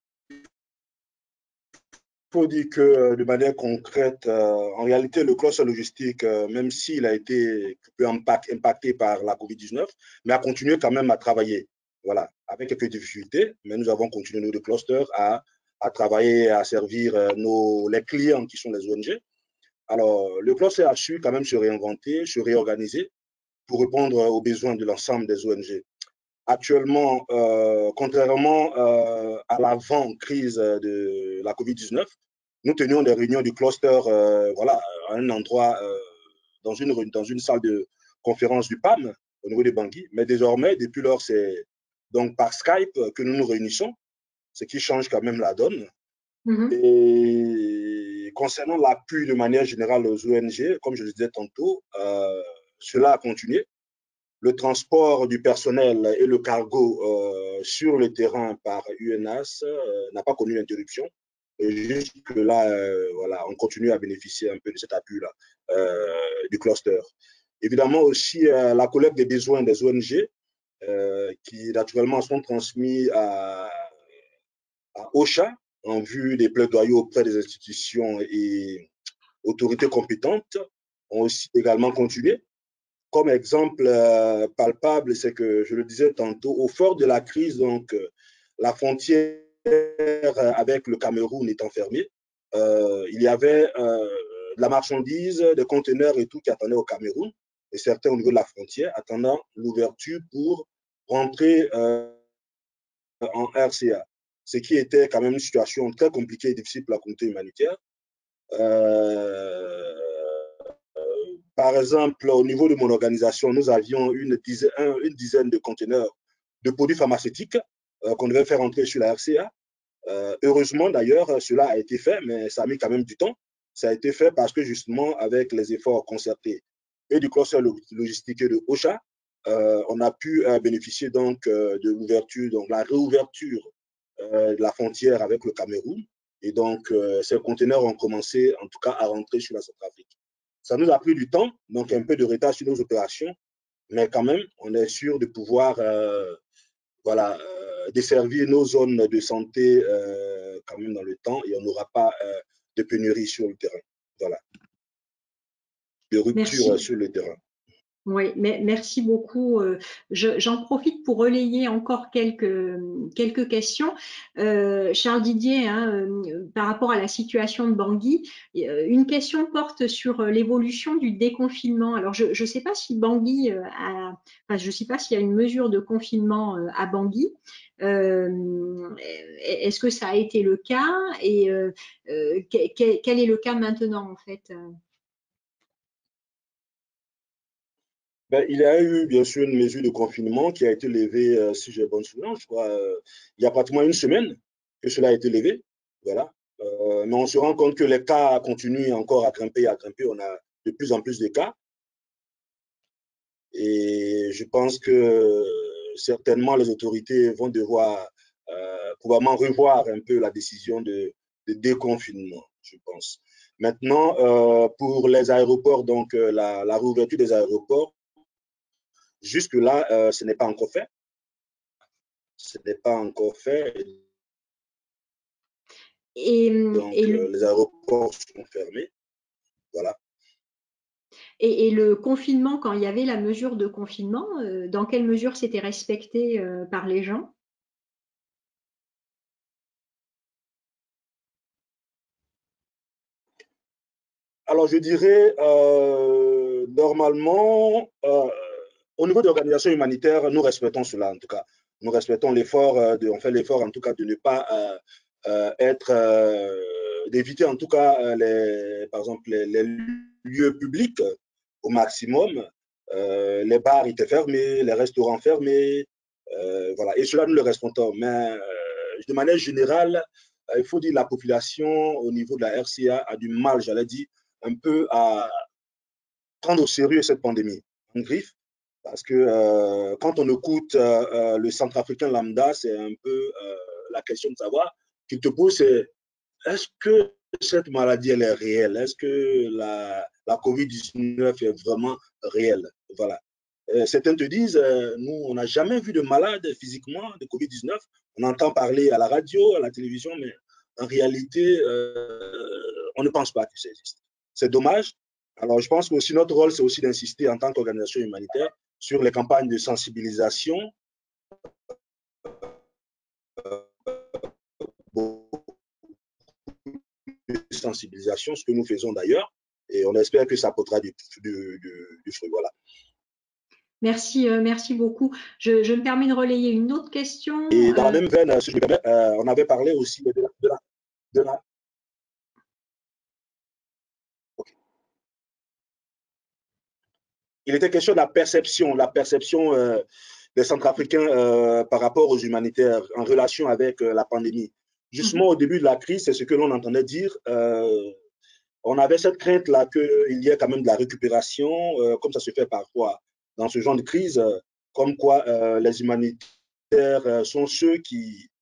faut dire que de manière concrète, euh, en réalité, le cluster logistique, euh, même s'il a été peu impact, impacté par la COVID dix-neuf, mais a continué quand même à travailler. Voilà, avec quelques difficultés, mais nous avons continué nos deux clusters à, à travailler, à servir euh, nos, les clients qui sont les O N G. Alors, le cluster a su quand même se réinventer, se réorganiser pour répondre aux besoins de l'ensemble des O N G. Actuellement, euh, contrairement euh, à l'avant-crise de la COVID dix-neuf, nous tenions des réunions du cluster euh, voilà, à un endroit, euh, dans, une, dans une salle de conférence du P A M, au niveau de Bangui. Mais désormais, depuis lors, c'est donc par Skype que nous nous réunissons, ce qui change quand même la donne. Mm-hmm. Et concernant l'appui de manière générale aux O N G, comme je le disais tantôt, euh, cela a continué. Le transport du personnel et le cargo euh, sur le terrain par U N A S euh, n'a pas connu d'interruption. Et jusque-là, euh, voilà, on continue à bénéficier un peu de cet appui-là euh, du cluster. Évidemment aussi euh, la collecte des besoins des O N G euh, qui naturellement sont transmis à, à OCHA en vue des plaidoyers auprès des institutions et autorités compétentes ont aussi également continué. Comme exemple euh, palpable, c'est que, je le disais tantôt, au fort de la crise, donc, euh, la frontière avec le Cameroun étant fermée, euh, il y avait euh, de la marchandise, des conteneurs et tout qui attendaient au Cameroun, et certains au niveau de la frontière, attendant l'ouverture pour rentrer euh, en R C A, ce qui était quand même une situation très compliquée et difficile pour la communauté humanitaire. Euh, Par exemple, au niveau de mon organisation, nous avions une dizaine, une dizaine de conteneurs de produits pharmaceutiques euh, qu'on devait faire entrer sur la R C A. Euh, heureusement, d'ailleurs, cela a été fait, mais ça a mis quand même du temps. Ça a été fait parce que justement, avec les efforts concertés et du cluster logistique et de OCHA, euh, on a pu euh, bénéficier donc euh, de l'ouverture, donc la réouverture euh, de la frontière avec le Cameroun. Et donc, euh, ces conteneurs ont commencé, en tout cas, à rentrer sur la Centrafrique. Ça nous a pris du temps, donc un peu de retard sur nos opérations, mais quand même, on est sûr de pouvoir euh, voilà, euh, desservir nos zones de santé euh, quand même dans le temps et on n'aura pas euh, de pénurie sur le terrain. Voilà, de rupture Merci. sur le terrain. Oui, mais merci beaucoup. Je, j'en profite pour relayer encore quelques, quelques questions. Euh, Charles Didier, hein, euh, par rapport à la situation de Bangui, une question porte sur l'évolution du déconfinement. Alors, je ne sais pas si Bangui a, enfin, je sais pas s'il y a une mesure de confinement à Bangui. Euh, est-ce que ça a été le cas et euh, quel, quel est le cas maintenant en fait? Ben, il y a eu bien sûr une mesure de confinement qui a été levée, euh, si j'ai bonne souvenance, je crois, euh, il y a pratiquement une semaine que cela a été levé. Voilà. Euh, mais on se rend compte que les cas continuent encore à grimper, à grimper. On a de plus en plus de cas. Et je pense que certainement les autorités vont devoir euh, probablement revoir un peu la décision de, de déconfinement, je pense. Maintenant, euh, pour les aéroports, donc euh, la, la réouverture des aéroports, jusque-là, euh, ce n'est pas encore fait. Ce n'est pas encore fait. Et, Donc, et, euh, le, les aéroports sont fermés. Voilà. et, et le confinement, quand il y avait la mesure de confinement, euh, dans quelle mesure c'était respecté euh, par les gens? Alors, je dirais, euh, normalement, euh, au niveau de l'organisation humanitaire, nous respectons cela, en tout cas. Nous respectons l'effort, euh, on fait l'effort, en tout cas, de ne pas euh, euh, être, euh, d'éviter, en tout cas, euh, les, par exemple, les, les lieux publics euh, au maximum. Euh, les bars étaient fermés, les restaurants fermés, euh, voilà. Et cela, nous le respectons. Mais euh, de manière générale, euh, il faut dire que la population, au niveau de la R C A, a du mal, j'allais dire, un peu à prendre au sérieux cette pandémie en griffe, parce que euh, quand on écoute euh, euh, le centrafricain lambda, c'est un peu euh, la question de savoir qu'il te pose, c'est est-ce que cette maladie, elle est réelle? Est-ce que la, la COVID dix-neuf est vraiment réelle? Voilà. Euh, certains te disent, euh, nous, on n'a jamais vu de malade physiquement de COVID dix-neuf. On entend parler à la radio, à la télévision, mais en réalité, euh, on ne pense pas que ça existe. C'est dommage. Alors, je pense que aussi notre rôle, c'est aussi d'insister en tant qu'organisation humanitaire sur les campagnes de sensibilisation, de sensibilisation, ce que nous faisons d'ailleurs, et on espère que ça apportera du, du, du, du fruit. Voilà. Merci, euh, merci beaucoup. Je, je me permets de relayer une autre question. Et dans Euh, la même veine, si je me permets, euh, on avait parlé aussi de la, de la, de la il était question de la perception, la perception euh, des Centrafricains euh, par rapport aux humanitaires en relation avec euh, la pandémie. Justement, au début de la crise, c'est ce que l'on entendait dire. Euh, on avait cette crainte-là qu'il y ait quand même de la récupération, euh, comme ça se fait parfois dans ce genre de crise, euh, comme quoi euh, les humanitaires euh, sont ceux qui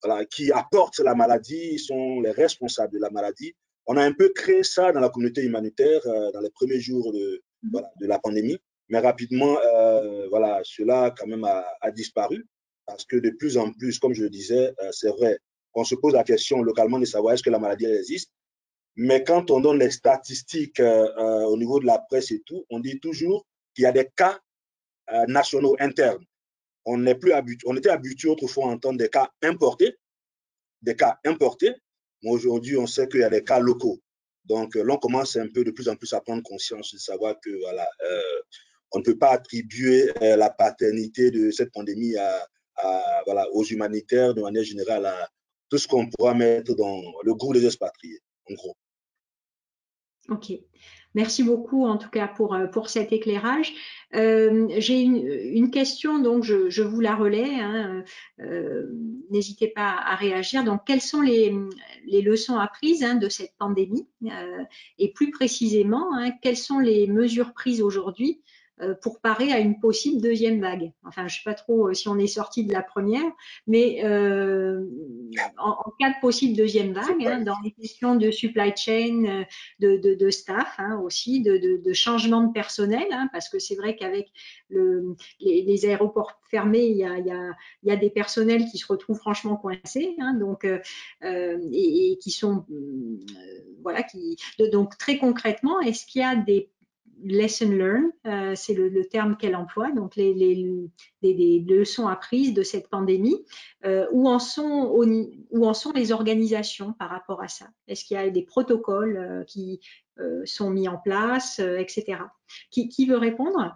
voilà, qui apportent la maladie, sont les responsables de la maladie. On a un peu créé ça dans la communauté humanitaire euh, dans les premiers jours de, voilà, de la pandémie, mais rapidement, euh, voilà, cela quand même a, a disparu parce que de plus en plus, comme je le disais, euh, c'est vrai, on se pose la question localement de savoir est-ce que la maladie elle existe, mais quand on donne les statistiques euh, euh, au niveau de la presse et tout, on dit toujours qu'il y a des cas euh, nationaux internes. On n'est plus habitué, on était habitué autrefois à entendre des cas importés, des cas importés, mais aujourd'hui, on sait qu'il y a des cas locaux. Donc, l'on commence un peu de plus en plus à prendre conscience de savoir que voilà, euh, on ne peut pas attribuer euh, la paternité de cette pandémie à, à, voilà, aux humanitaires de manière générale, à tout ce qu'on pourra mettre dans le groupe des expatriés, en gros. Ok, merci beaucoup en tout cas pour, pour cet éclairage. Euh, J'ai une, une question, donc je, je vous la relais, hein, euh, n'hésitez pas à réagir. Donc, quelles sont les, les leçons apprises hein, de cette pandémie euh, et plus précisément, hein, quelles sont les mesures prises aujourd'hui euh, pour parer à une possible deuxième vague? Enfin, je ne sais pas trop euh, si on est sorti de la première, mais euh, en, en cas de possible deuxième vague, hein, dans les questions de supply chain, de, de, de staff hein, aussi, de, de, de changement de personnel, hein, parce que c'est vrai qu'avec le, les, les aéroports fermés, il y, a, il, y a, il y a des personnels qui se retrouvent franchement coincés, hein, donc, euh, et, et qui sont, euh, voilà, qui, donc très concrètement, est-ce qu'il y a des lesson learned, euh, c'est le, le terme qu'elle emploie, donc les, les, les, les leçons apprises de cette pandémie, euh, où, en sont au, où en sont les organisations par rapport à ça? Est-ce qu'il y a des protocoles euh, qui euh, sont mis en place, euh, et cetera. Qui, qui veut répondre?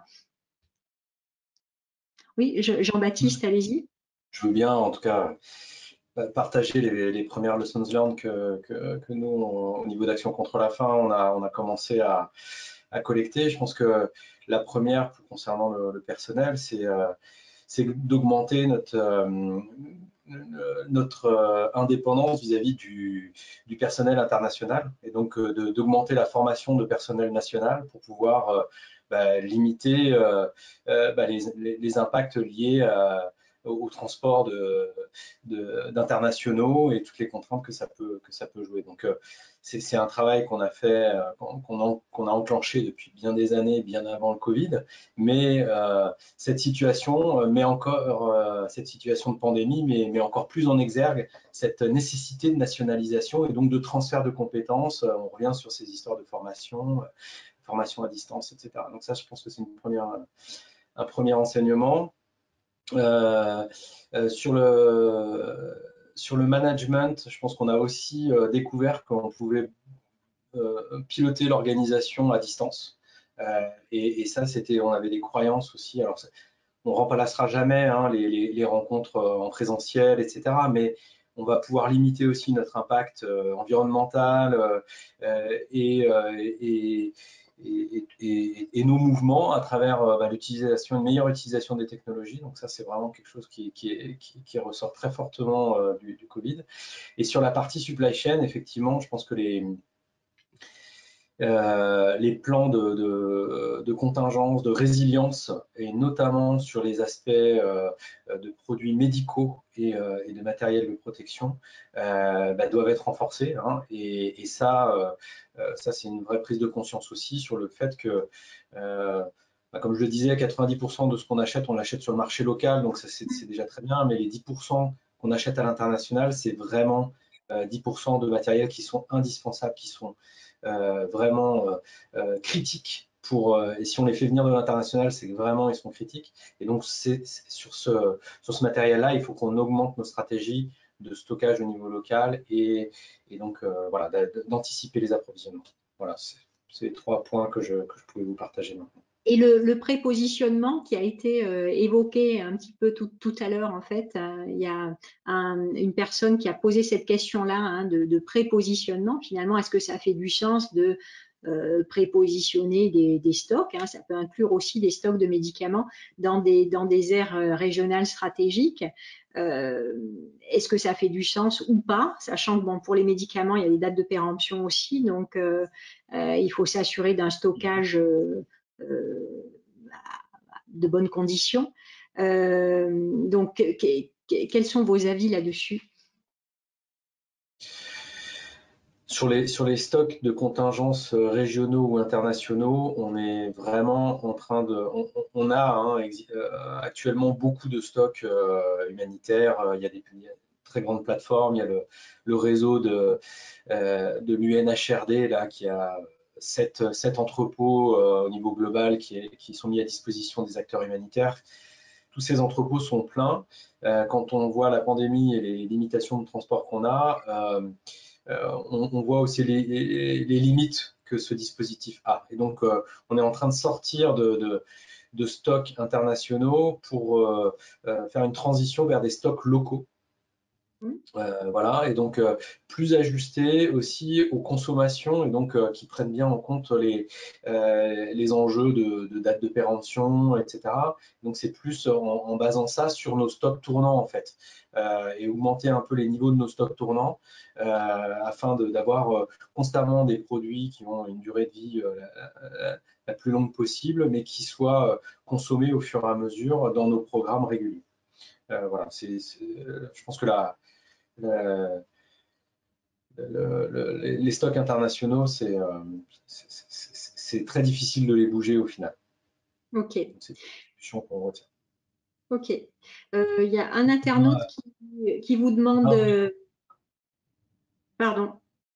Oui, Jean-Baptiste, allez-y. Je veux bien, en tout cas, partager les, les premières lessons learned que, que, que nous, au niveau d'Action contre la faim, on a, on a commencé à, à collecter. Je pense que la première, concernant le, le personnel, c'est euh, d'augmenter notre, euh, notre euh, indépendance vis-à-vis du, du personnel international et donc euh, d'augmenter la formation de personnel national pour pouvoir euh, bah, limiter euh, euh, bah, les, les, les impacts liés à au transport d'internationaux et toutes les contraintes que ça peut, que ça peut jouer. Donc, euh, c'est un travail qu'on a fait, euh, qu'on qu'on a enclenché depuis bien des années, bien avant le Covid. Mais euh, cette situation met encore, euh, cette situation de pandémie met, met encore plus en exergue cette nécessité de nationalisation et donc de transfert de compétences. On revient sur ces histoires de formation, formation à distance, et cetera. Donc ça, je pense que c'est une première, un premier enseignement. Euh, euh, sur le sur le management, je pense qu'on a aussi euh, découvert qu'on pouvait euh, piloter l'organisation à distance. Euh, et, et ça, c'était, on avait des croyances aussi. Alors, on ne remplacera jamais hein, les, les, les rencontres en présentiel, et cetera. Mais on va pouvoir limiter aussi notre impact euh, environnemental euh, et, euh, et, et, et, et nos mouvements à travers euh, bah, l'utilisation, une meilleure utilisation des technologies. Donc ça, c'est vraiment quelque chose qui, qui, est, qui, qui ressort très fortement euh, du, du Covid. Et sur la partie supply chain, effectivement, je pense que les, euh, les plans de, de, de contingence, de résilience, et notamment sur les aspects euh, de produits médicaux et, euh, et de matériel de protection, euh, bah, doivent être renforcés. Hein, et, et ça, euh, ça c'est une vraie prise de conscience aussi sur le fait que, euh, bah, comme je le disais, quatre-vingt-dix pour cent de ce qu'on achète, on l'achète sur le marché local, donc ça c'est déjà très bien, mais les dix pour cent qu'on achète à l'international, c'est vraiment euh, dix pour cent de matériel qui sont indispensables, qui sont Euh, vraiment euh, euh, critiques pour, euh, et si on les fait venir de l'international, c'est que vraiment ils sont critiques. Et donc c'est sur ce, sur ce matériel-là, il faut qu'on augmente nos stratégies de stockage au niveau local et, et donc euh, voilà, d'anticiper les approvisionnements. Voilà, c'est les trois points que je, que je pouvais vous partager maintenant. Et le, le prépositionnement qui a été euh, évoqué un petit peu tout, tout à l'heure, en fait, euh, il y a un, une personne qui a posé cette question-là hein, de, de prépositionnement. Finalement, est-ce que ça fait du sens de euh, prépositionner des, des stocks hein? Ça peut inclure aussi des stocks de médicaments dans des, dans des aires régionales stratégiques. Euh, est-ce que ça fait du sens ou pas, sachant que bon, pour les médicaments, il y a des dates de péremption aussi, donc euh, euh, il faut s'assurer d'un stockage euh, de bonnes conditions. Euh, donc, que, que, quels sont vos avis là-dessus? Sur les, sur les stocks de contingence régionaux ou internationaux, on est vraiment en train de... On, on a hein, actuellement beaucoup de stocks euh, humanitaires. Il y a des, il y a des très grandes plateformes. Il y a le, le réseau de, euh, de l'U N H R D là, qui a sept, sept entrepôts euh, au niveau global qui, est, qui sont mis à disposition des acteurs humanitaires. Tous ces entrepôts sont pleins. Euh, quand on voit la pandémie et les limitations de transport qu'on a, euh, Euh, on, on voit aussi les, les, les limites que ce dispositif a. Et donc, euh, on est en train de sortir de, de, de stocks internationaux pour euh, euh, faire une transition vers des stocks locaux. Euh, voilà, et donc euh, plus ajustés aussi aux consommations et donc euh, qui prennent bien en compte les, euh, les enjeux de, de date de péremption, et cetera. Donc c'est plus en, en basant ça sur nos stocks tournants en fait euh, et augmenter un peu les niveaux de nos stocks tournants euh, afin d'avoir euh, constamment des produits qui ont une durée de vie euh, la, la, la plus longue possible, mais qui soient euh, consommés au fur et à mesure dans nos programmes réguliers. Euh, voilà, c'est, je pense que la Le, le, le, les stocks internationaux, c'est euh, très difficile de les bouger au final. Ok. C'est une discussion qu'on retient. Ok. Il euh, y a un internaute qui, qui vous demande... Euh, pardon.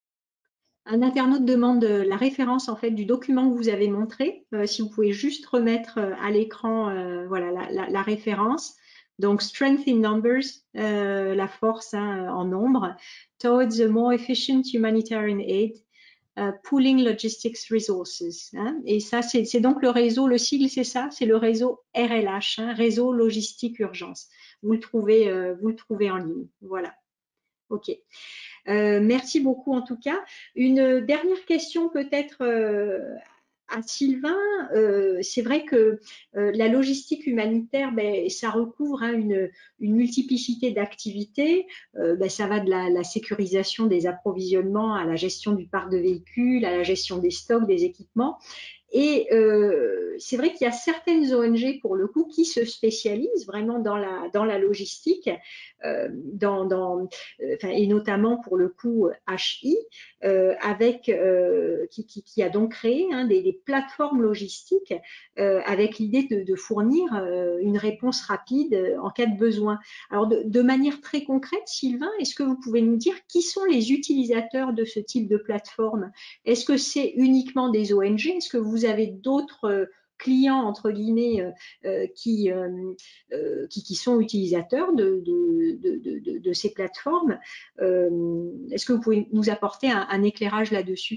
Un internaute demande la référence en fait du document que vous avez montré. Euh, si vous pouvez juste remettre à l'écran euh, voilà, la, la, la référence. Donc, Strength in Numbers, euh, la force hein, en nombre, towards a more efficient humanitarian aid, uh, pooling logistics resources. Hein. Et ça, c'est donc le réseau, le sigle, c'est ça, c'est le réseau R L H, hein, réseau logistique urgence. Vous le trouvez, euh, vous le trouvez en ligne. Voilà. OK. Euh, merci beaucoup en tout cas. Une dernière question peut-être euh, à Sylvain. Euh, c'est vrai que euh, la logistique humanitaire, ben, ça recouvre hein, une, une multiplicité d'activités. Euh, ben, ça va de la, la sécurisation des approvisionnements à la gestion du parc de véhicules, à la gestion des stocks, des équipements. Et euh, c'est vrai qu'il y a certaines O N G, pour le coup, qui se spécialisent vraiment dans la, dans la logistique, euh, dans, dans, euh, enfin, et notamment pour le coup H I, euh, avec, euh, qui, qui, qui a donc créé hein, des, des plateformes logistiques euh, avec l'idée de, de fournir euh, une réponse rapide euh, en cas de besoin. Alors, de, de manière très concrète, Sylvain, est-ce que vous pouvez nous dire qui sont les utilisateurs de ce type de plateforme? Est-ce que c'est uniquement des O N G? Est-ce que vous avez d'autres euh, clients, entre guillemets, euh, qui, euh, euh, qui, qui sont utilisateurs de, de, de, de, de ces plateformes? euh, Est-ce que vous pouvez nous apporter un, un éclairage là-dessus?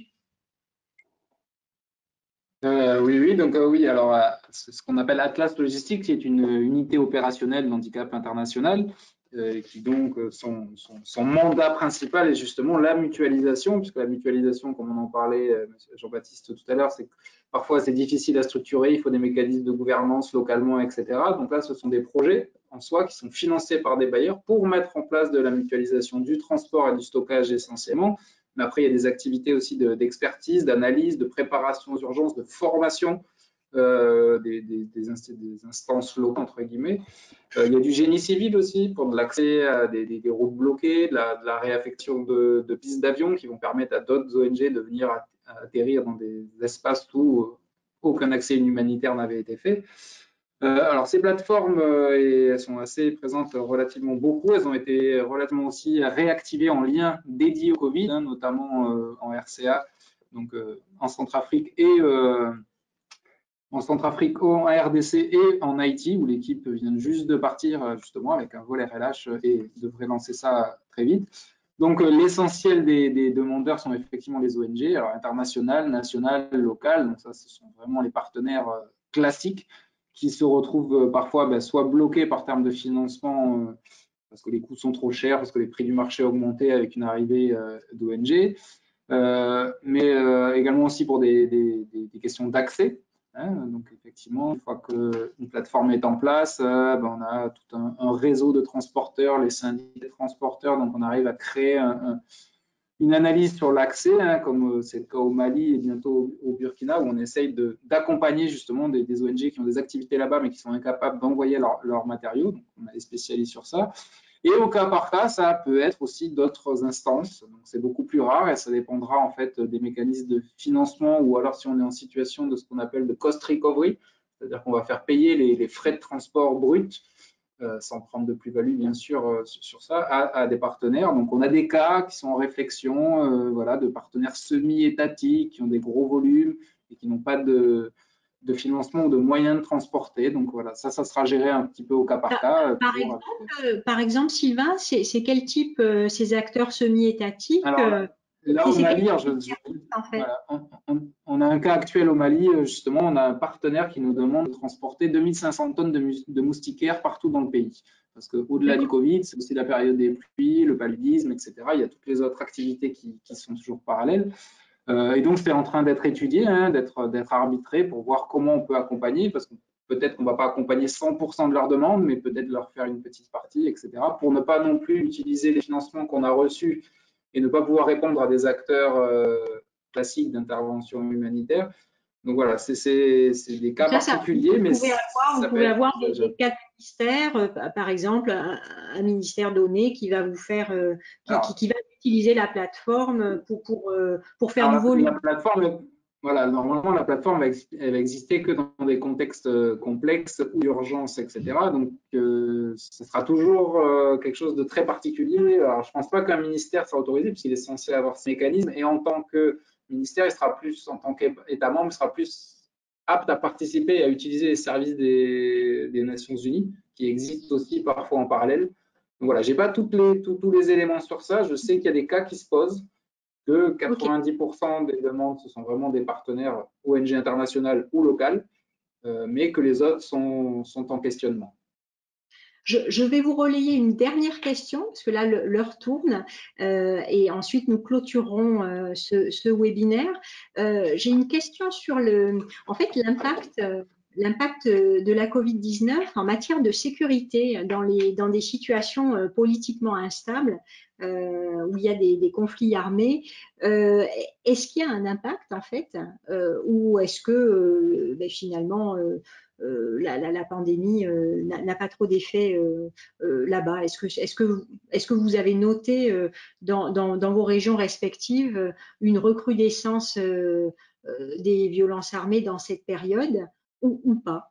Euh, oui, oui, donc euh, oui, alors euh, ce qu'on appelle Atlas Logistique, qui est une unité opérationnelle d'handicap international, euh, qui donc euh, son, son, son mandat principal est justement la mutualisation, puisque la mutualisation, comme on en parlait, euh, Jean-Baptiste tout à l'heure, c'est que parfois c'est difficile à structurer, il faut des mécanismes de gouvernance localement, et cetera. Donc là, ce sont des projets en soi qui sont financés par des bailleurs pour mettre en place de la mutualisation du transport et du stockage essentiellement. Mais après, il y a des activités aussi d'expertise, de, d'analyse, de préparation aux urgences, de formation euh, des, des, des, inst des instances locales, entre guillemets. Euh, il y a du génie civil aussi pour de l'accès à des, des, des routes bloquées, de la, de la réaffection de, de pistes d'avion qui vont permettre à d'autres O N G de venir atterrir dans des espaces où aucun accès humanitaire n'avait été fait. Euh, alors ces plateformes, euh, et elles sont assez présentes relativement beaucoup. Elles ont été relativement aussi réactivées en lien dédié au Covid, hein, notamment euh, en R C A, donc euh, en Centrafrique et euh, en Centrafrique, en R D C et en Haïti, où l'équipe vient juste de partir justement avec un vol R L H et devrait lancer ça très vite. Donc euh, l'essentiel des, des demandeurs sont effectivement les O N G, alors internationales, nationales, locales. Donc ça, ce sont vraiment les partenaires euh, classiques qui se retrouvent parfois ben, soit bloqués par termes de financement euh, parce que les coûts sont trop chers, parce que les prix du marché ont augmenté avec une arrivée euh, d'O N G, euh, mais euh, également aussi pour des, des, des questions d'accès. Hein. Donc effectivement, une fois qu'une plateforme est en place, euh, ben, on a tout un, un réseau de transporteurs, les syndicats de transporteurs, donc on arrive à créer un, un, une analyse sur l'accès, hein, comme c'est le cas au Mali et bientôt au Burkina, où on essaye d'accompagner justement des, des O N G qui ont des activités là-bas, mais qui sont incapables d'envoyer leurs leur matériaux. Donc, on a des spécialistes sur ça. Et au cas par cas, ça peut être aussi d'autres instances. Donc, c'est beaucoup plus rare et ça dépendra en fait des mécanismes de financement ou alors si on est en situation de ce qu'on appelle de cost recovery, c'est-à-dire qu'on va faire payer les, les frais de transport bruts, euh, sans prendre de plus-value bien sûr euh, sur ça, à, à des partenaires. Donc, on a des cas qui sont en réflexion, euh, voilà, de partenaires semi-étatiques qui ont des gros volumes et qui n'ont pas de de financement ou de moyens de transporter. Donc voilà, ça, ça sera géré un petit peu au cas par cas. Par exemple, euh, par exemple, Sylvain, c'est quel type euh, ces acteurs semi-étatiques? Alors là, là au Mali, je, je, en fait. Voilà, on, on, on a un cas actuel au Mali, justement, on a un partenaire qui nous demande de transporter deux mille cinq cents tonnes de, de moustiquaires partout dans le pays. Parce qu'au-delà du Covid, c'est aussi la période des pluies, le paludisme, et cetera. Il y a toutes les autres activités qui, qui sont toujours parallèles. Euh, et donc, c'est en train d'être étudié, hein, d'être d'être arbitré pour voir comment on peut accompagner, parce que peut-être qu'on ne va pas accompagner cent pour cent de leurs demandes, mais peut-être leur faire une petite partie, et cetera, pour ne pas non plus utiliser les financements qu'on a reçus et ne pas pouvoir répondre à des acteurs euh, classiques d'intervention humanitaire. Donc voilà, c'est des cas ça, particuliers, ça, vous mais pouvez avoir, vous pouvez avoir des, des cas de ministère, euh, par exemple, un, un ministère donné qui va vous faire, euh, qui, alors, qui, qui va utiliser la plateforme pour, pour, euh, pour faire alors, du volume. La plateforme, voilà, normalement, la plateforme va, elle va exister que dans des contextes complexes ou d'urgence, et cetera. Donc, euh, ce sera toujours euh, quelque chose de très particulier. Alors, je ne pense pas qu'un ministère sera autorisé puisqu'il est censé avoir ce mécanisme. Et en tant que ministère, il sera plus, en tant qu'État membre, il sera plus apte à participer et à utiliser les services des, des Nations Unies, qui existent aussi parfois en parallèle. Donc voilà, je n'ai pas toutes les, tous, tous les éléments sur ça. Je sais qu'il y a des cas qui se posent, que quatre-vingt-dix pour cent okay. des demandes, ce sont vraiment des partenaires O N G internationales ou locales, euh, mais que les autres sont, sont en questionnement. Je, je vais vous relayer une dernière question, parce que là, l'heure tourne, euh, et ensuite nous clôturerons euh, ce, ce webinaire. Euh, J'ai une question sur le, en fait, l'impact euh, l'impact de la Covid dix-neuf en matière de sécurité dans, les, dans des situations euh, politiquement instables, euh, où il y a des, des conflits armés. Euh, est-ce qu'il y a un impact, en fait, euh, ou est-ce que euh, ben, finalement, euh, Euh, la, la, la pandémie euh, n'a pas trop d'effet euh, euh, là-bas. Est-ce que, est-ce que, est-ce que vous avez noté euh, dans, dans, dans vos régions respectives euh, une recrudescence euh, euh, des violences armées dans cette période ou, ou pas?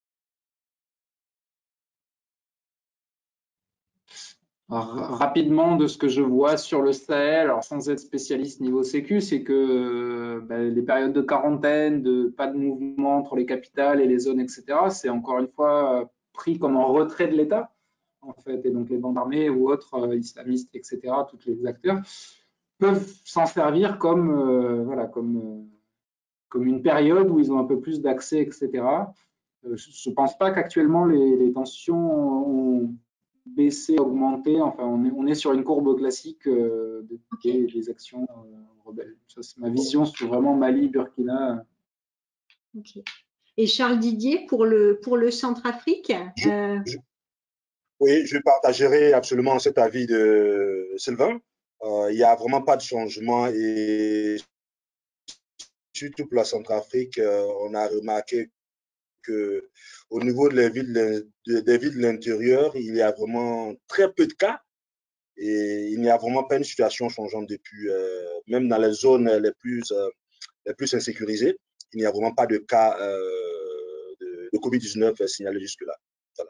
Alors, rapidement, de ce que je vois sur le Sahel, alors sans être spécialiste niveau sécu, c'est que euh, ben, les périodes de quarantaine, de pas de mouvement entre les capitales et les zones, et cetera, c'est encore une fois pris comme un retrait de l'État, en fait, et donc les bandes armées ou autres euh, islamistes, et cetera, tous les acteurs peuvent s'en servir comme, euh, voilà, comme, euh, comme une période où ils ont un peu plus d'accès, et cetera. Euh, je ne pense pas qu'actuellement les, les tensions ont baissé, augmenté. Enfin, on est, on est sur une courbe classique euh, des, okay. des actions euh, rebelles. Ça, c'est ma vision sur vraiment Mali, Burkina. Okay. Et Charles Didier, pour le, pour le Centrafrique je, euh... je, Oui, je partagerai absolument cet avis de Sylvain. Euh, il n'y a vraiment pas de changement et surtout pour la Centrafrique, euh, on a remarqué que au niveau de les villes, de, des villes de l'intérieur, il y a vraiment très peu de cas et il n'y a vraiment pas une situation changeante depuis, euh, même dans les zones les plus, euh, les plus insécurisées, il n'y a vraiment pas de cas euh, de, de Covid dix-neuf signalés jusque-là. Voilà.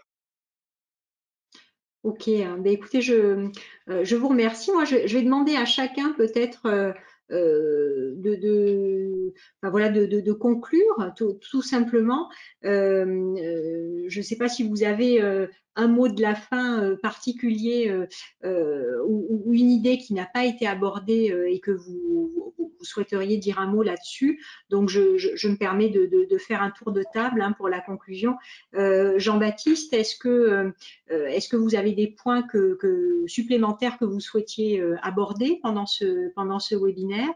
Ok, ben écoutez, je, euh, je vous remercie. Moi, je, je vais demander à chacun peut-être euh, euh, de, de, enfin, voilà, de, de, de conclure tout, tout simplement. Euh, euh, je ne sais pas si vous avez euh, un mot de la fin euh, particulier euh, euh, ou, ou une idée qui n'a pas été abordée euh, et que vous, vous, vous souhaiteriez dire un mot là-dessus. Donc, je, je, je me permets de, de, de faire un tour de table hein, pour la conclusion. Euh, Jean-Baptiste, est-ce que, euh, est-ce que vous avez des points que, que, supplémentaires que vous souhaitiez euh, aborder pendant ce, pendant ce webinaire?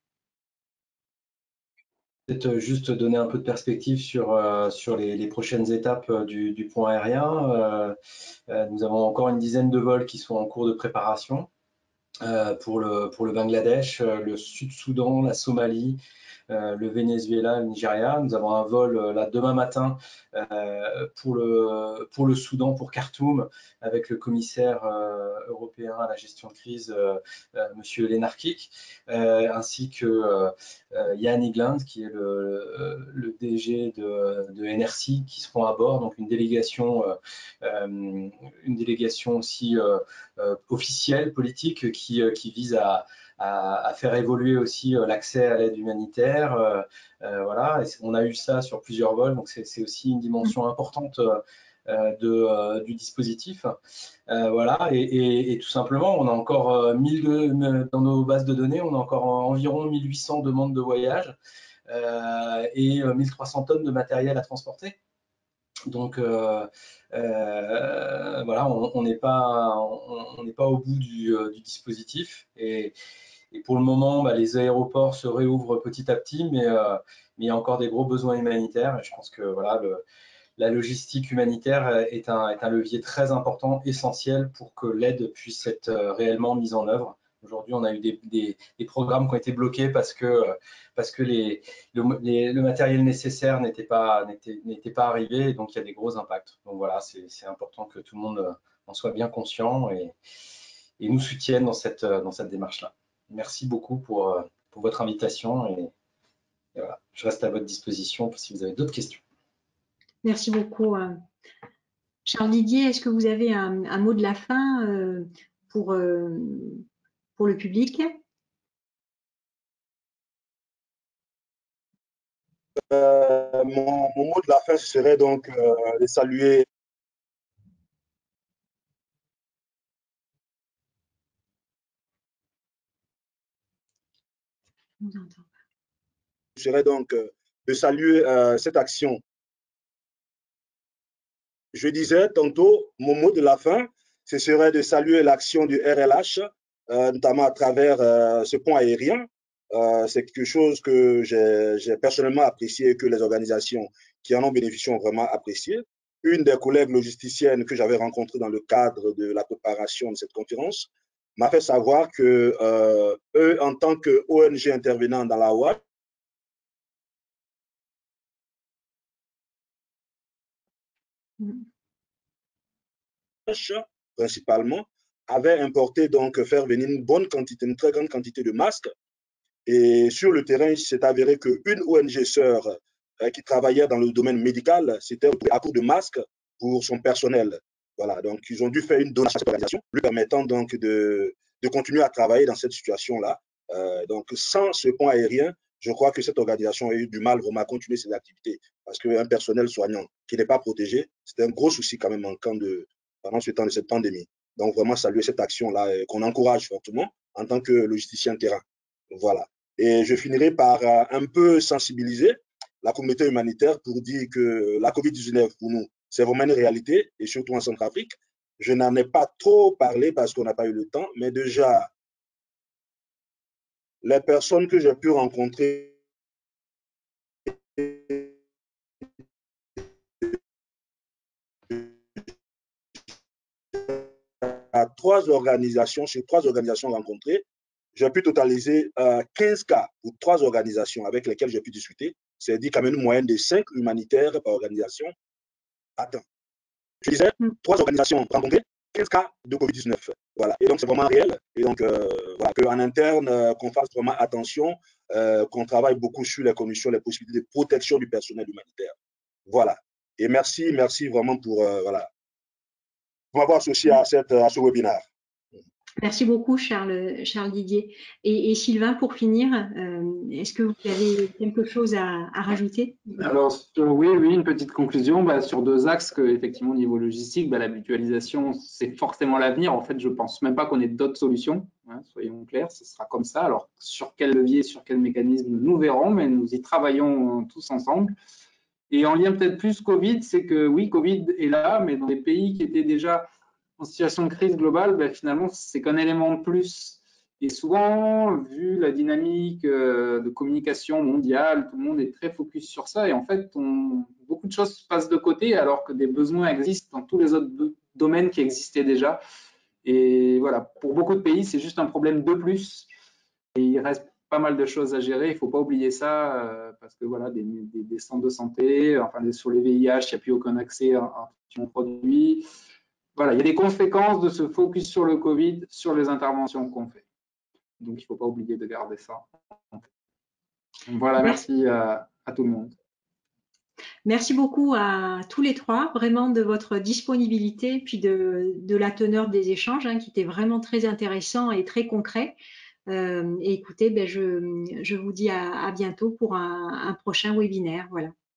Peut-être juste donner un peu de perspective sur, euh, sur les, les prochaines étapes du, du pont aérien. Euh, euh, nous avons encore une dizaine de vols qui sont en cours de préparation euh, pour, le, pour le Bangladesh, le Sud-Soudan, la Somalie, euh, le Venezuela, le Nigeria. Nous avons un vol euh, là demain matin euh, pour, le, pour le Soudan, pour Khartoum, avec le commissaire euh, européen à la gestion de crise, euh, euh, Monsieur Lenarčič, euh, ainsi que euh, Jan Egeland, qui est le, le D G de, de N R C, qui seront à bord, donc une délégation, euh, une délégation aussi euh, euh, officielle, politique, qui, qui vise à, à, à faire évoluer aussi l'accès à l'aide humanitaire. Euh, euh, voilà, et on a eu ça sur plusieurs vols, donc c'est aussi une dimension importante euh, de, euh, du dispositif. Euh, voilà, et, et, et tout simplement, on a encore euh, mille de, dans nos bases de données, on a encore environ mille huit cents demandes de voyage euh, et mille trois cents tonnes de matériel à transporter. Donc euh, euh, voilà, on n'est pas, on, on pas au bout du, euh, du dispositif. Et, et pour le moment, bah, les aéroports se réouvrent petit à petit, mais, euh, mais il y a encore des gros besoins humanitaires. Et je pense que voilà, le, la logistique humanitaire est un, est un levier très important, essentiel pour que l'aide puisse être réellement mise en œuvre. Aujourd'hui, on a eu des, des, des programmes qui ont été bloqués parce que, parce que les, le, les, le matériel nécessaire n'était pas, n'était pas arrivé, et donc il y a des gros impacts. Donc voilà, c'est important que tout le monde en soit bien conscient et, et nous soutienne dans cette, dans cette démarche-là. Merci beaucoup pour, pour votre invitation et, et voilà, je reste à votre disposition si vous avez d'autres questions. Merci beaucoup. Charles Didier, est-ce que vous avez un, un mot de la fin euh, pour, euh, pour le public? Euh, mon, mon mot de la fin serait donc euh, de saluer serait donc euh, de saluer euh, cette action. Je disais tantôt, mon mot de la fin, ce serait de saluer l'action du R L H, euh, notamment à travers euh, ce pont aérien. Euh, c'est quelque chose que j'ai personnellement apprécié et que les organisations qui en ont bénéficié ont vraiment apprécié. Une des collègues logisticiennes que j'avais rencontrées dans le cadre de la préparation de cette conférence m'a fait savoir que euh, eux, en tant que O N G intervenant dans la O A H, principalement, avaient importé, donc faire venir une bonne quantité, une très grande quantité de masques. Et sur le terrain, il s'est avéré qu'une O N G sœur euh, qui travaillait dans le domaine médical, c'était à court de masques pour son personnel. Voilà, donc ils ont dû faire une donation à cette organisation, lui permettant donc de, de continuer à travailler dans cette situation-là. Euh, donc sans ce pont aérien, je crois que cette organisation a eu du mal vraiment à continuer ses activités parce qu'un personnel soignant qui n'est pas protégé, c'est un gros souci quand même en camp de, pendant ce temps de cette pandémie. Donc vraiment saluer cette action-là qu'on encourage fortement en tant que logisticien terrain. Voilà. Et je finirai par euh, un peu sensibiliser la communauté humanitaire pour dire que la COVID dix-neuf, pour nous, c'est vraiment une réalité, et surtout en Centrafrique. Je n'en ai pas trop parlé parce qu'on n'a pas eu le temps, mais déjà, les personnes que j'ai pu rencontrer à trois organisations, sur trois organisations rencontrées, j'ai pu totaliser euh, quinze cas pour trois organisations avec lesquelles j'ai pu discuter. C'est dit quand même une moyenne de cinq humanitaires par organisation. Attends. Je disais, trois organisations rencontrées, quinze cas de COVID dix-neuf. Voilà. Et donc, c'est vraiment réel. Et donc, euh, voilà, qu'en interne, euh, qu'on fasse vraiment attention, euh, qu'on travaille beaucoup sur les conditions, les possibilités de protection du personnel humanitaire. Voilà. Et merci, merci vraiment pour, euh, voilà, pour m'avoir associé à, cette, à ce webinaire. Merci beaucoup, Charles, Charles Didier. Et, et Sylvain, pour finir, euh, est-ce que vous avez quelque chose à, à rajouter? Alors, sur, oui, oui, une petite conclusion bah, sur deux axes que, effectivement, au niveau logistique, bah, la mutualisation, c'est forcément l'avenir. En fait, je ne pense même pas qu'on ait d'autres solutions. Hein, soyons clairs, ce sera comme ça. Alors, sur quel levier, sur quel mécanisme, nous verrons, mais nous y travaillons tous ensemble. Et en lien peut-être plus Covid, c'est que oui, Covid est là, mais dans des pays qui étaient déjà en situation de crise globale, ben, finalement, c'est qu'un élément de plus. Et souvent, vu la dynamique euh, de communication mondiale, tout le monde est très focus sur ça. Et en fait, on, beaucoup de choses passent de côté alors que des besoins existent dans tous les autres domaines qui existaient déjà. Et voilà, pour beaucoup de pays, c'est juste un problème de plus. Et il reste pas mal de choses à gérer. Il ne faut pas oublier ça euh, parce que voilà, des, des, des centres de santé, enfin sur les V I H, il n'y a plus aucun accès à un produit. Voilà, il y a des conséquences de ce focus sur le Covid, sur les interventions qu'on fait. Donc, il ne faut pas oublier de garder ça. Donc, voilà, merci, merci à, à tout le monde. Merci beaucoup à tous les trois, vraiment de votre disponibilité, puis de, de la teneur des échanges, hein, qui était vraiment très intéressant et très concret. Euh, et écoutez, ben je, je vous dis à, à bientôt pour un, un prochain webinaire. Voilà.